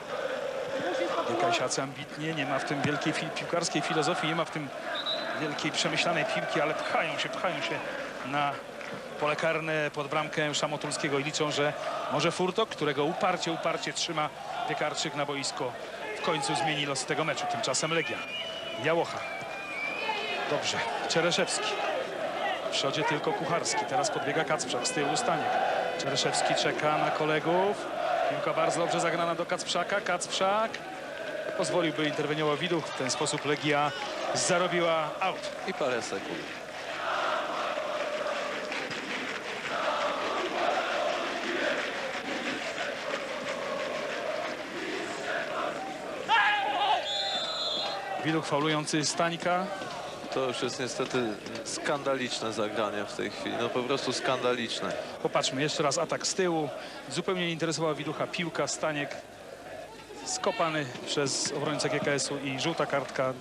GKS-iacy ambitnie, nie ma w tym wielkiej piłkarskiej filozofii, nie ma w tym wielkiej przemyślanej piłki, ale pchają się na pole karne pod bramkę Szamotulskiego i liczą, że może Furtok, którego uparcie trzyma Piekarczyk na boisko, w końcu zmieni los tego meczu. Tymczasem Legia. Jałocha. Dobrze. Czereszewski. W przodzie tylko Kucharski. Teraz podbiega Kacprzak. Z tyłu Staniek. Czereszewski czeka na kolegów. Piłka bardzo dobrze zagrana do Kacprzaka. Kacprzak pozwoliłby, interweniował Widuk. W ten sposób Legia zarobiła aut. I parę sekund. Widuk faulujący Stańka. To już jest niestety skandaliczne zagranie w tej chwili. No po prostu skandaliczne. Popatrzmy, jeszcze raz atak z tyłu. Zupełnie nie interesowała Widucha piłka. Staniek skopany przez obrońcę GKS-u i żółta kartka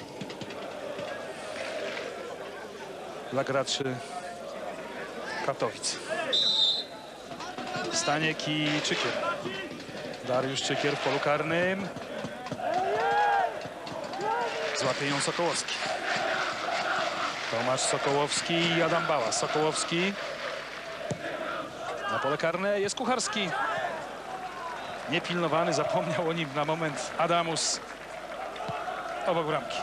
dla graczy Katowic. Staniek i Czykier. Dariusz Czykier w polu karnym. Złapie ją Sokołowski. Tomasz Sokołowski i Adam Bała. Sokołowski. Na pole karne jest Kucharski. Niepilnowany, zapomniał o nim na moment Adamus obok bramki.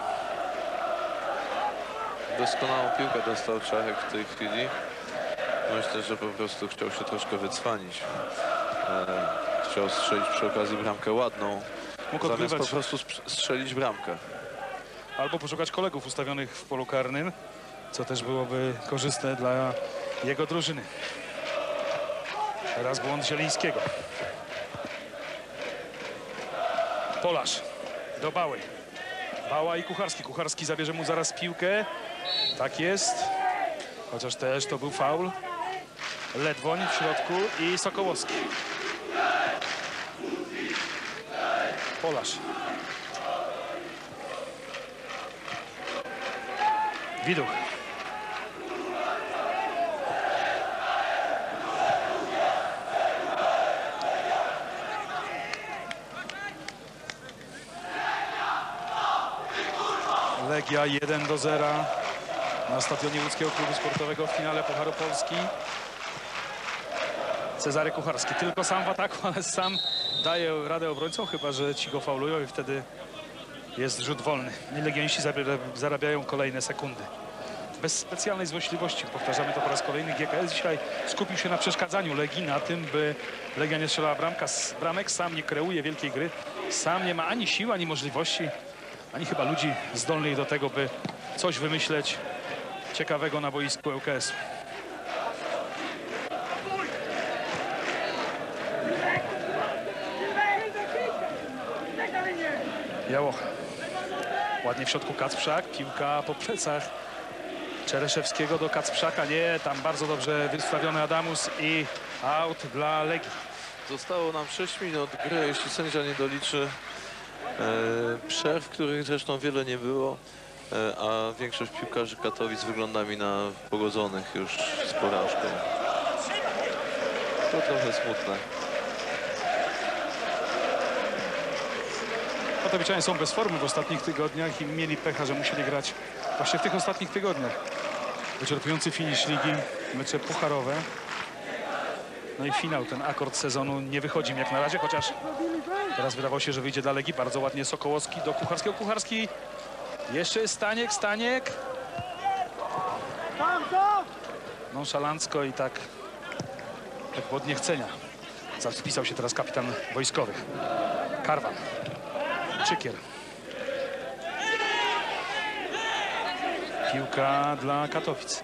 Doskonałą piłkę dostał Czarek w tej chwili. Myślę, że po prostu chciał się troszkę wycwanić. Chciał strzelić przy okazji bramkę ładną, Mógł zamiast odgrywać po prostu strzelić bramkę. albo poszukać kolegów ustawionych w polu karnym, co też byłoby korzystne dla jego drużyny. Teraz błąd Zielińskiego. Polarz do Bały. Bała i Kucharski. Kucharski zabierze mu zaraz piłkę. Tak jest. Chociaż też to był faul. Ledwoń w środku i Sokołowski. Polarz. Widuch. Legia 1-0 na stadionie Łódzkiego Klubu Sportowego w finale Pucharu Polski. Cezary Kucharski tylko sam w ataku, ale sam daje radę obrońcom, chyba że ci go faulują i wtedy jest rzut wolny. I legioniści zarabiają kolejne sekundy. Bez specjalnej złośliwości, powtarzamy to po raz kolejny, GKS dzisiaj skupił się na przeszkadzaniu Legii, na tym, by Legia nie strzelała bramek, sam nie kreuje wielkiej gry, sam nie ma ani sił, ani możliwości, ani chyba ludzi zdolnych do tego, by coś wymyśleć ciekawego na boisku ŁKS. Jałocha. Ładnie w środku Kacprzak, piłka po plecach Czereszewskiego do Kacprzaka. Nie, tam bardzo dobrze wystawiony Adamus i out dla Legii. Zostało nam 6 minut gry, jeśli sędzia nie doliczy przerw, których zresztą wiele nie było, a większość piłkarzy Katowic wygląda mi na pogodzonych już z porażką. To trochę smutne. Katowiczanie są bez formy w ostatnich tygodniach i mieli pecha, że musieli grać właśnie w tych ostatnich tygodniach. Wyczerpujący finisz ligi, mecze pucharowe. No i finał, ten akord sezonu nie wychodzi im jak na razie, chociaż teraz wydawało się, że wyjdzie dla Legii. Bardzo ładnie Sokołowski do Kucharskiego. Kucharski, jeszcze jest Staniek. Nonszalancko i tak od niechcenia spisał się teraz kapitan wojskowych. Karwan. Czykier. Piłka dla Katowic.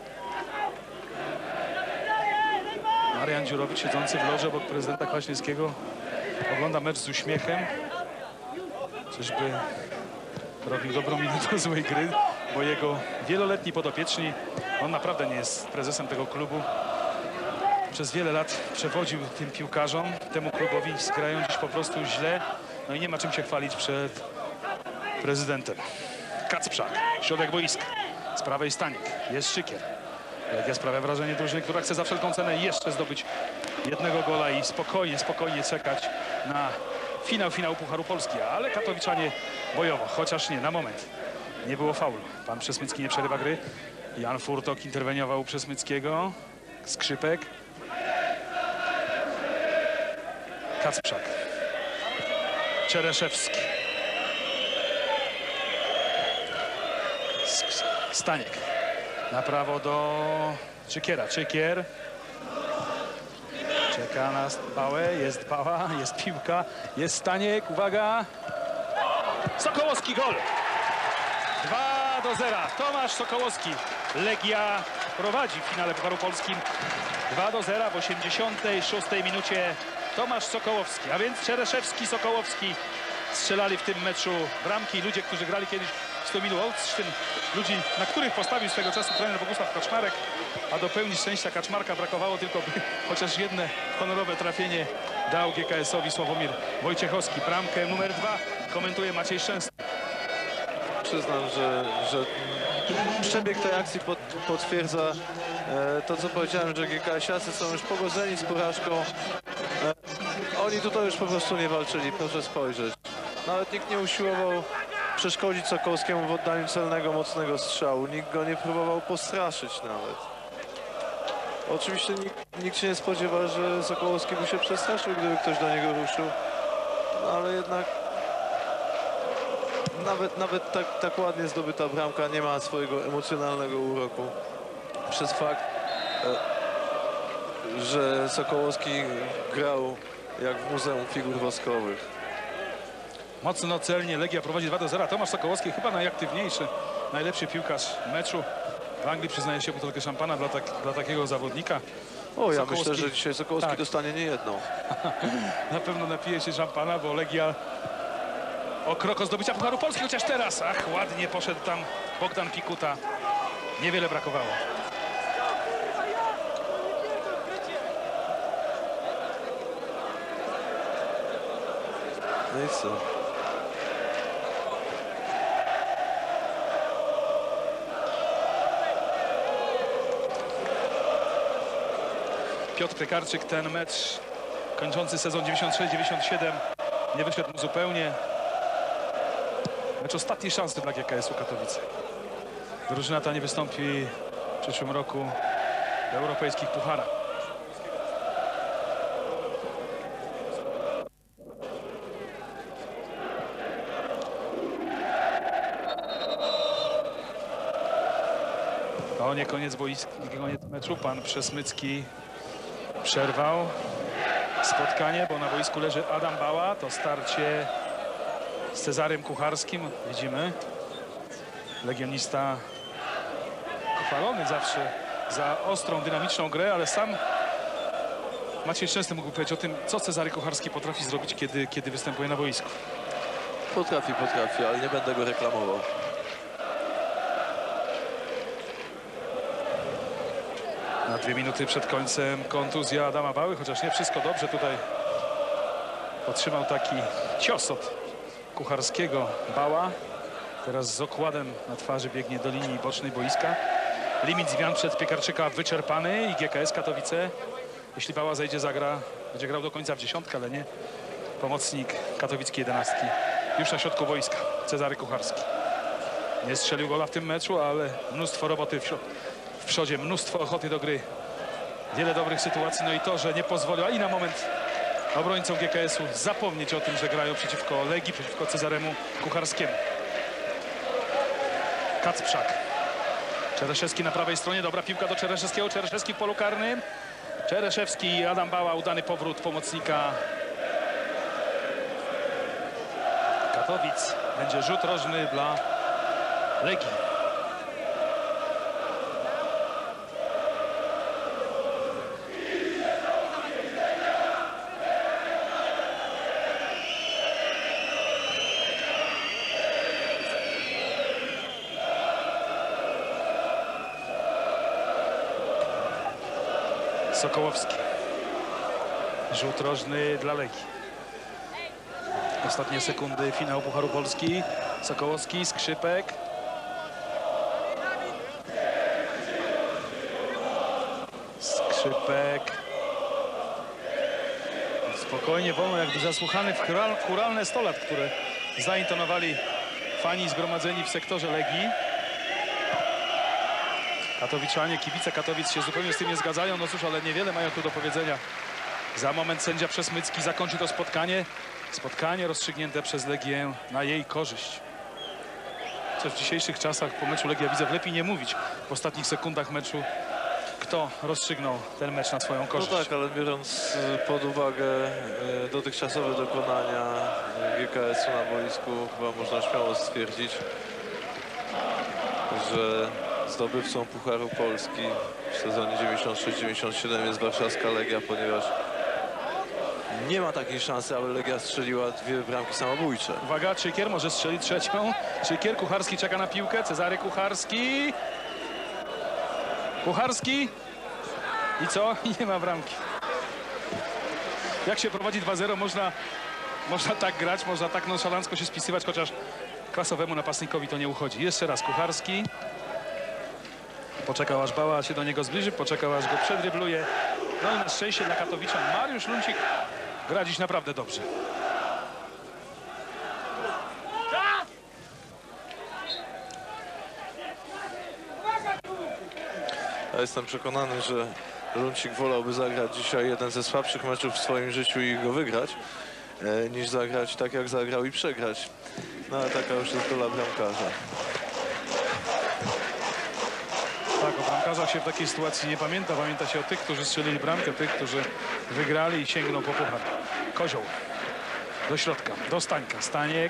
Marian Dziurowicz, siedzący w loży obok prezydenta Kwaśniewskiego, ogląda mecz z uśmiechem. Czyżby robił dobrą minę do złej gry, bo jego wieloletni podopieczni, on naprawdę nie jest prezesem tego klubu. Przez wiele lat przewodził tym piłkarzom, temu klubowi, grają dziś po prostu źle. No i nie ma czym się chwalić przed prezydentem. Kacprzak, środek boiska. Z prawej Staniek, jest Szykier. Legia sprawia wrażenie drużyny, która chce za wszelką cenę jeszcze zdobyć jednego gola i spokojnie czekać na finał Pucharu Polski. Ale katowiczanie bojowo, chociaż nie, na moment. Nie było faulu. Pan Przesmycki nie przerywa gry. Jan Furtok interweniował u Przesmyckiego. Skrzypek. Kacprzak. Czereszewski. Staniek. Na prawo do Czykiera. Czykier. Czeka na Bałę. Jest Bała. Jest piłka. Jest Staniek. Uwaga. Sokołowski gol. 2-0. Tomasz Sokołowski. Legia prowadzi w finale Pucharu Polskim. 2-0 w 86 minucie. Tomasz Sokołowski, a więc Czereszewski, Sokołowski strzelali w tym meczu bramki. Ludzie, którzy grali kiedyś w Stomilu Olsztyn, ludzi, na których postawił swego czasu trener Bogusław Kaczmarek, a do pełni szczęścia Kaczmarka brakowało tylko, by chociaż jedne honorowe trafienie dał GKS-owi Sławomir Wojciechowski. Bramkę numer 2 komentuje Maciej Szczęsny. Przyznam, że przebieg tej akcji potwierdza to, co powiedziałem, że GKS-iacy są już pogodzeni z porażką. Oni tutaj już po prostu nie walczyli, proszę spojrzeć. Nawet nikt nie usiłował przeszkodzić Sokołowskiemu w oddaniu celnego, mocnego strzału. Nikt go nie próbował postraszyć nawet. Oczywiście nikt się nie spodziewa, że Sokołowski by się przestraszył, gdyby ktoś do niego ruszył. ale jednak nawet tak ładnie zdobyta bramka nie ma swojego emocjonalnego uroku. Przez fakt, że Sokołowski grał jak w Muzeum Figur Woskowych. Mocno celnie Legia prowadzi 2-0. Tomasz Sokołowski chyba najaktywniejszy, najlepszy piłkarz meczu. W Anglii przyznaje się butelkę szampana dla takiego zawodnika. O, ja Sokołowski... myślę, że dzisiaj Sokołowski Tak. dostanie niejedną. Na pewno napije się szampana, bo Legia o krok od zdobycia Pucharu Polski, chociaż teraz, ładnie poszedł tam Bogdan Pikuta. Niewiele brakowało. No i co? Piotr Piekarczyk, ten mecz kończący sezon 96-97 nie wyszedł mu zupełnie. Mecz ostatniej szansy dla GKS-u Katowice. Drużyna ta nie wystąpi w przyszłym roku w europejskich pucharach. To nie koniec boiska, nie koniec meczu. Pan Przesmycki przerwał spotkanie, bo na boisku leży Adam Bała. To starcie z Cezarym Kucharskim. Widzimy, legionista chwalony zawsze za ostrą, dynamiczną grę, ale sam Maciej Szczęsny mógł powiedzieć o tym, co Cezary Kucharski potrafi zrobić, kiedy występuje na boisku. Potrafi, ale nie będę go reklamował. Na 2 minuty przed końcem kontuzja Adama Bały, chociaż nie wszystko dobrze. Tutaj otrzymał taki cios od Kucharskiego Bała. Teraz z okładem na twarzy biegnie do linii bocznej boiska. Limit zmian przed Piekarczyka wyczerpany i GKS Katowice, jeśli Bała zejdzie, zagra, będzie grał do końca w dziesiątkę, ale nie pomocnik katowickiej 11. Już na środku boiska Cezary Kucharski. Nie strzelił gola w tym meczu, ale mnóstwo roboty w przodzie, mnóstwo ochoty do gry. Wiele dobrych sytuacji, no i to, że nie pozwolił ani na moment obrońcom GKS-u zapomnieć o tym, że grają przeciwko Legii, przeciwko Cezaremu Kucharskiemu. Kacprzak. Czereszewski na prawej stronie, dobra piłka do Czereszewskiego, Czereszewski w polu karnym. Czereszewski i Adam Bała, udany powrót pomocnika Katowic. Będzie rzut rożny dla Legii. Sokołowski. Rzut rożny dla Legii. Ostatnie sekundy finału Pucharu Polski. Sokołowski, Skrzypek. Skrzypek. Spokojnie, wolno, jakby zasłuchany w chóralne 100 lat, które zaintonowali fani zgromadzeni w sektorze Legii. Katowiczanie, kibice Katowic się zupełnie z tym nie zgadzają. No cóż, ale niewiele mają tu do powiedzenia. Za moment sędzia Przesmycki zakończy to spotkanie. Spotkanie rozstrzygnięte przez Legię na jej korzyść. Chociaż w dzisiejszych czasach po meczu Legia Widzew lepiej nie mówić w ostatnich sekundach meczu, kto rozstrzygnął ten mecz na swoją korzyść. No tak, ale biorąc pod uwagę dotychczasowe dokonania GKS-u na boisku, chyba można śmiało stwierdzić, że zdobywcą Pucharu Polski w sezonie 96-97 jest warszawska Legia, ponieważ nie ma takiej szansy, aby Legia strzeliła 2 bramki samobójcze. Uwaga, Czykier może strzelić trzecią. Czykier, Kucharski czeka na piłkę. Cezary Kucharski. Kucharski. I co? I nie ma bramki. Jak się prowadzi 2-0, można tak grać, można tak nonszalancko się spisywać, chociaż klasowemu napastnikowi to nie uchodzi. Jeszcze raz Kucharski. Poczekał, aż Bała się do niego zbliży, poczekał, aż go przedrybluje. No i na szczęście dla Katowiczan Mariusz Luncik gra dziś naprawdę dobrze. Ja jestem przekonany, że Luncik wolałby zagrać dzisiaj jeden ze słabszych meczów w swoim życiu i go wygrać, niż zagrać tak jak zagrał i przegrać. No ale taka już jest rola bramkarza. Tak, o bramkarzach się w takiej sytuacji nie pamięta. Pamięta się o tych, którzy strzelili bramkę, tych, którzy wygrali i sięgną po puchar. Kozioł do środka, do Stańka. Staniek.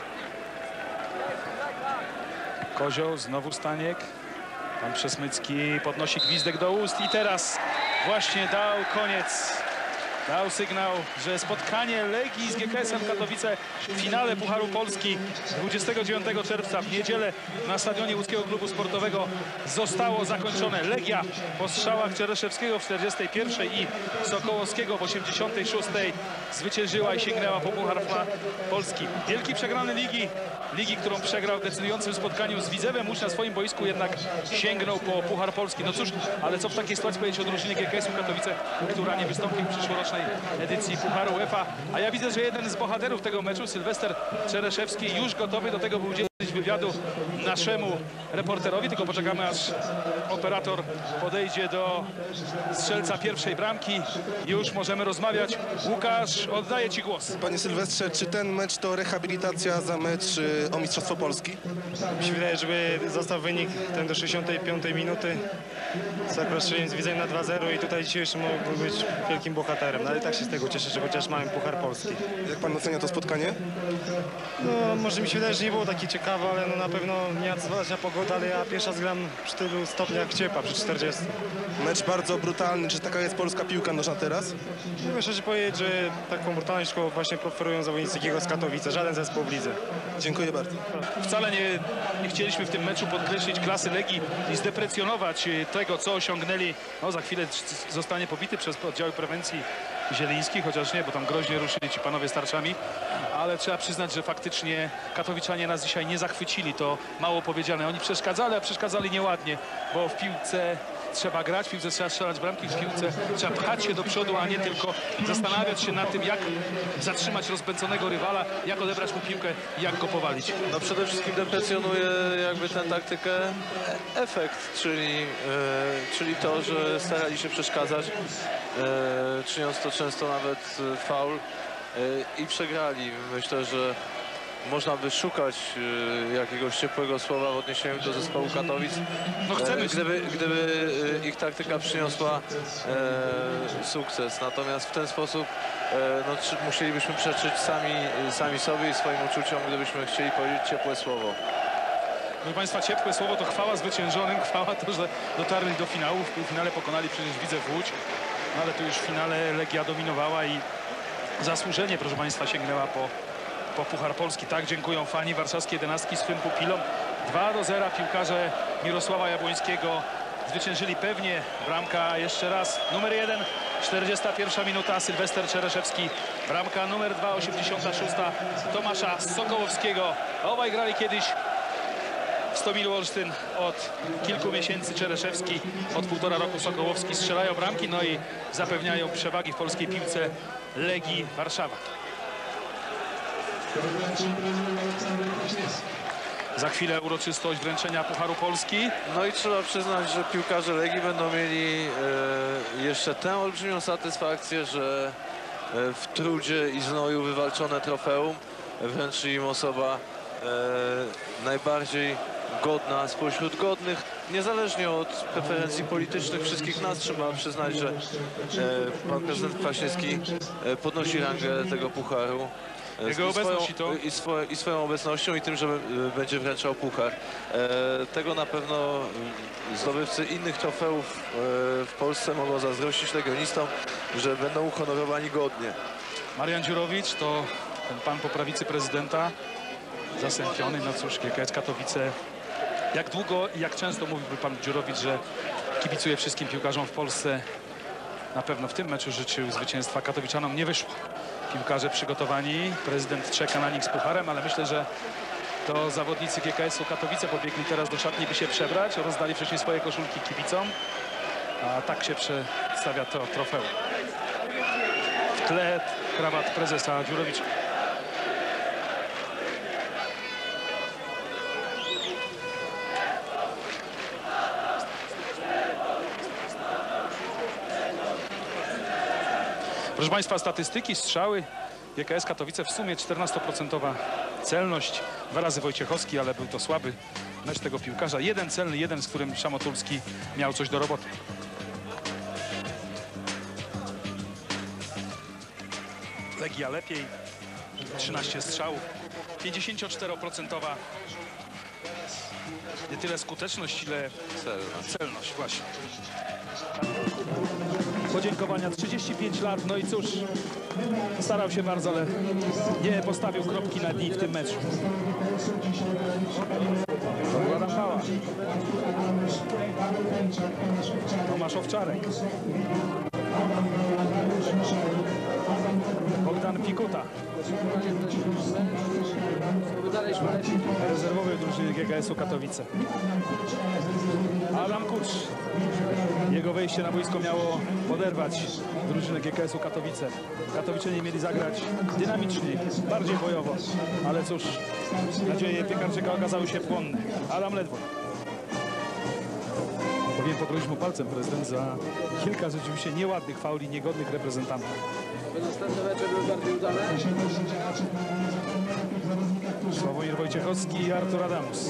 Kozioł, znowu Staniek. Pan Przesmycki podnosi gwizdek do ust i teraz właśnie dał koniec. Dał sygnał, że spotkanie Legii z GKS-em Katowice w finale Pucharu Polski 29 czerwca w niedzielę na stadionie Łódzkiego Klubu Sportowego zostało zakończone. Legia po strzałach Czereszewskiego w 41 i Sokołowskiego w 86 zwyciężyła i sięgnęła po Puchar Polski. Wielki przegrany ligi, którą przegrał w decydującym spotkaniu z Widzewem Łódź na swoim boisku, jednak sięgnął po Puchar Polski. No cóż, ale co w takiej sytuacji powiedzieć o drużynie GKS-u Katowice, która nie wystąpi w przyszłorocznej edycji Pucharu UEFA. A ja widzę, że jeden z bohaterów tego meczu, Sylwester Czereszewski, już gotowy do tego, by udzielić wywiadu naszemu reporterowi. Tylko poczekamy, aż operator podejdzie do strzelca pierwszej bramki. Już możemy rozmawiać. Łukasz, oddaję ci głos. Panie Sylwestrze, czy ten mecz to rehabilitacja za mecz o Mistrzostwo Polski? Mi się wydaje, żeby został wynik ten do 65 minuty. Zaproszeniem z Widzem na 2-0 i tutaj dzisiejszy mógł być wielkim bohaterem. No, ale tak się z tego cieszę, że chociaż mamy Puchar Polski. Jak pan ocenia to spotkanie? No, może mi się wydaje, że nie było takie ciekawe, ale no, na pewno nie nadzwyczajna pogoda, ale ja pierwsza zgram przy tylu stopniach ciepła, przy 40. Mecz bardzo brutalny. Czy taka jest polska piłka nożna teraz? Mogę szczerze powiedzieć, że taką brutalność właśnie preferują zawodnicy z Katowice, żaden zespół w lidze. Dziękuję bardzo. Wcale nie chcieliśmy w tym meczu podkreślić klasy Legii i zdeprecjonować tego, co osiągnęli. No, za chwilę zostanie pobity przez oddziały prewencji zielińskich, chociaż nie, bo tam groźnie ruszyli ci panowie z tarczami. Ale trzeba przyznać, że faktycznie katowiczanie nas dzisiaj nie zachwycili. To mało powiedziane. Oni przeszkadzali, a przeszkadzali nieładnie, bo w piłce trzeba grać, w piłce trzeba strzelać bramki, w piłce trzeba pchać się do przodu, a nie tylko zastanawiać się nad tym, jak zatrzymać rozpędzonego rywala, jak odebrać mu piłkę i jak go powalić. No przede wszystkim deprecjonuje jakby tę taktykę efekt, czyli to, że starali się przeszkadzać, czyniąc to często nawet faul i przegrali. Myślę, że można by szukać jakiegoś ciepłego słowa w odniesieniu do zespołu Katowic, No chcemy. gdyby ich taktyka przyniosła sukces. Natomiast w ten sposób no, musielibyśmy przeczyć sami sobie i swoim uczuciom, gdybyśmy chcieli powiedzieć ciepłe słowo. Proszę Państwa, ciepłe słowo to chwała zwyciężonym, chwała to, że dotarli do finału. W półfinale pokonali przecież Widzew Łódź, no, ale tu już w finale Legia dominowała i zasłużenie, proszę Państwa, sięgnęła po Puchar Polski. Tak dziękują fani warszawskiej 11 swym pupilom. 2-0 piłkarze Mirosława Jabłońskiego zwyciężyli pewnie. Bramka jeszcze raz numer 1, 41 minuta, Sylwester Czereszewski. Bramka numer 2, 86 Tomasza Sokołowskiego. Obaj grali kiedyś w Stomilu Olsztyn. Od kilku miesięcy Czereszewski, od 1,5 roku Sokołowski strzelają bramki, no i zapewniają przewagi w polskiej piłce Legii Warszawa. Za chwilę uroczystość wręczenia Pucharu Polski. No i trzeba przyznać, że piłkarze Legii będą mieli jeszcze tę olbrzymią satysfakcję, że w trudzie i znoju wywalczone trofeum wręczy im osoba najbardziej godna spośród godnych. Niezależnie od preferencji politycznych wszystkich nas trzeba przyznać, że pan prezydent Kwaśniewski podnosi rangę tego pucharu. Jego obecność I swoją obecnością i tym, że będzie wręczał puchar. Tego na pewno zdobywcy innych trofeów w Polsce mogą zazdrościć legionistom, że będą uhonorowani godnie. Marian Dziurowicz to ten pan po prawicy prezydenta, zasępiony. No cóż, GKS Katowice. Jak długo i jak często mówiłby pan Dziurowicz, że kibicuje wszystkim piłkarzom w Polsce? Na pewno w tym meczu życzył zwycięstwa katowiczanom. Nie wyszło. Piłkarze przygotowani, prezydent czeka na nich z pucharem, ale myślę, że to zawodnicy GKS-u Katowice pobiegli teraz do szatni, by się przebrać. Rozdali wcześniej swoje koszulki kibicom, a tak się przedstawia to trofeum. W tle krawat prezesa Dziurowicza. Proszę Państwa, statystyki, strzały GKS Katowice w sumie 14% celność. 2 razy Wojciechowski, ale był to słaby mecz tego piłkarza. Jeden celny, jeden, z którym Szamotulski miał coś do roboty. Legia lepiej. 13 strzałów. 54% nie tyle skuteczność, ile celność. Właśnie. Podziękowania, 35 lat, no i cóż, starał się bardzo, ale nie postawił kropki na i w tym meczu. Adam Bała. Tomasz Owczarek. Bogdan Pikuta. Rezerwowy drużyny GKS-u Katowice. Adam Kucz. Jego wejście na boisko miało poderwać drużynę GKS-u Katowice. Katowiczanie mieli zagrać dynamicznie, bardziej bojowo, ale cóż, nadzieje Piekarczyka okazały się płonne. Adam Ledwoń. Powinien pokroić mu palcem prezydent za kilka rzeczywiście nieładnych fauli, niegodnych reprezentantów. Następne mecze były bardziej udane. Sławomir Wojciechowski i Artur Adamus.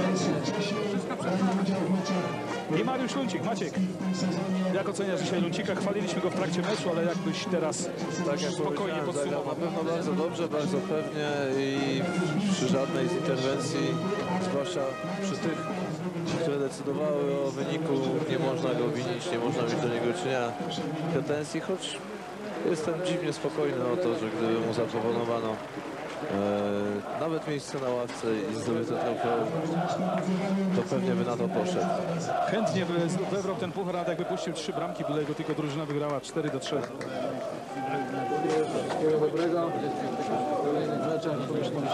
I Mariusz Luncik. Maciek, jak oceniasz dzisiaj Luncika? Chwaliliśmy go w trakcie meczu, ale jakbyś teraz Tak jak spokojnie powiedziałem, zagrał podsumował. na pewno bardzo dobrze, bardzo pewnie i przy żadnej z interwencji, zwłaszcza przy tych, które decydowały o wyniku, nie można go winić, nie można mieć do niego czynienia pretensji, choć jestem dziwnie spokojny o to, że gdyby mu zaproponowano nawet miejsce na ławce i zdobyte trofeum, to pewnie by na to poszedł. Chętnie by wybrał ten puchar, a jakby puścił 3 bramki, byle jego tylko drużyna wygrała 4-3. Wszystkiego dobrego. W kolejnych meczach pomyślimy.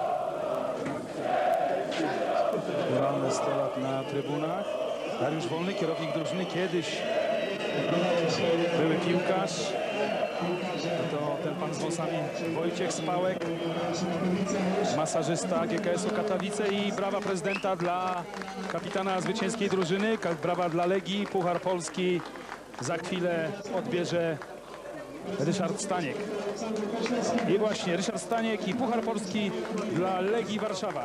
Realne 100 lat na trybunach. Dariusz Wolny, kierownik drużyny, kiedyś były piłkarz. To ten pan z włosami Wojciech Spałek, masażysta GKS-u Katowice i brawa prezydenta dla kapitana zwycięskiej drużyny. Brawa dla Legii, Puchar Polski za chwilę odbierze Ryszard Staniek. I właśnie Ryszard Staniek i Puchar Polski dla Legii Warszawa.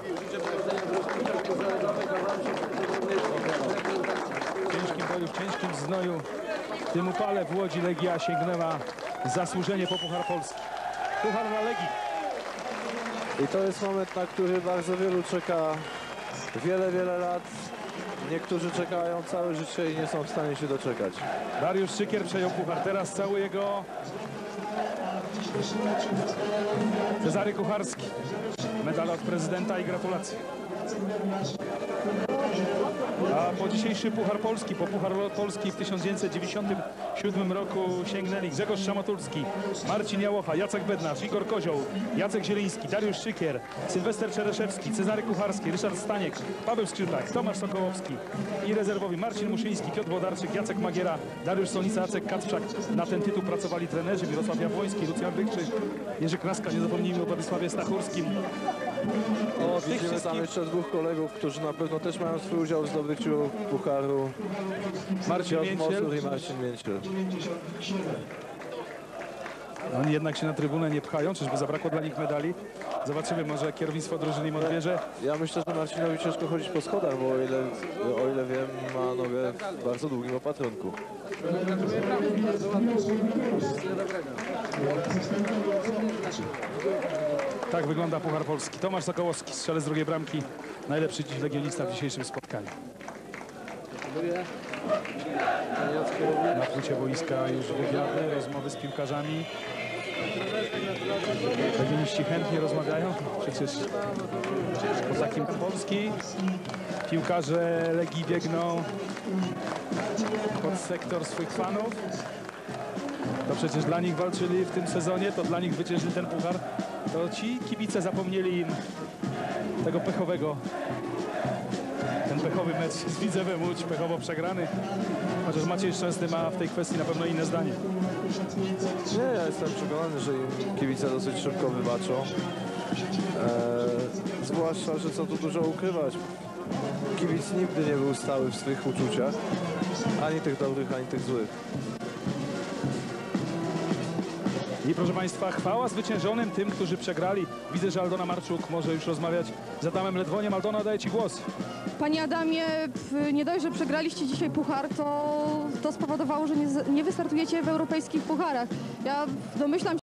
W ciężkim boju, w ciężkim znoju, w tym upale w Łodzi Legia sięgnęła zasłużenie po Puchar Polski. Puchar dla Legii. I to jest moment, na który bardzo wielu czeka wiele lat. Niektórzy czekają całe życie i nie są w stanie się doczekać. Dariusz Szykier przejął puchar. Teraz cały jego Cezary Kucharski. Medal od prezydenta i gratulacje. A po dzisiejszy Puchar Polski, po Puchar Polski w 1997 roku sięgnęli Grzegorz Szamotulski, Marcin Jałocha, Jacek Bednarz, Igor Kozioł, Jacek Zieliński, Dariusz Szykier, Sylwester Czereszewski, Cezary Kucharski, Ryszard Staniek, Paweł Skrzypak, Tomasz Sokołowski i rezerwowi Marcin Muszyński, Piotr Włodarczyk, Jacek Magiera, Dariusz Sonica, Jacek Kacprzak. Na ten tytuł pracowali trenerzy Mirosław Jabłoński, Lucjan Wykrzy, Jerzy Kraska, nie zapomnijmy o Władysławie Stachurskim. O, widzimy tam jeszcze 2 kolegów, którzy na pewno też mają swój udział w zdobyciu pucharu. Marcin Piotr Mięciel. Mosur i Marcin Mięciel. Oni jednak się na trybunę nie pchają, czyżby zabrakło dla nich medali. Zobaczymy, może kierownictwo drużyny im odbierze. Ja myślę, że Marcinowi ciężko chodzić po schodach, bo o ile wiem, ma nogę w bardzo długim opatrunku. Gratuluję bramki, bardzo ładnie. Wszystkiego dobrego. Tak wygląda Puchar Polski. Tomasz Sokołowski, strzelec z drugiej bramki. Najlepszy dziś legionista w dzisiejszym spotkaniu. Dziękuję. Na płycie boiska już wywiady, rozmowy z piłkarzami. Legioniści chętnie rozmawiają. Przecież po takim Polski piłkarze Legii biegną pod sektor swoich fanów. To przecież dla nich walczyli w tym sezonie, to dla nich wyciężli ten puchar. To ci kibice zapomnieli im tego pechowego. Ten pechowy mecz z Widzewem Łódź, pechowo przegrany. Chociaż Maciej Szczęsny ma w tej kwestii na pewno inne zdanie. Nie, ja jestem przekonany, że im kibice dosyć szybko wybaczą. Zwłaszcza, że co tu dużo ukrywać. Kibic nigdy nie był stały w swych uczuciach. Ani tych dobrych, ani tych złych. I proszę Państwa, chwała zwyciężonym, tym, którzy przegrali. Widzę, że Aldona Marczuk może już rozmawiać z Adamem Ledwoniem. Aldona, daję Ci głos. Panie Adamie, nie dość, że przegraliście dzisiaj puchar, to spowodowało, że nie wystartujecie w europejskich pucharach. Ja domyślam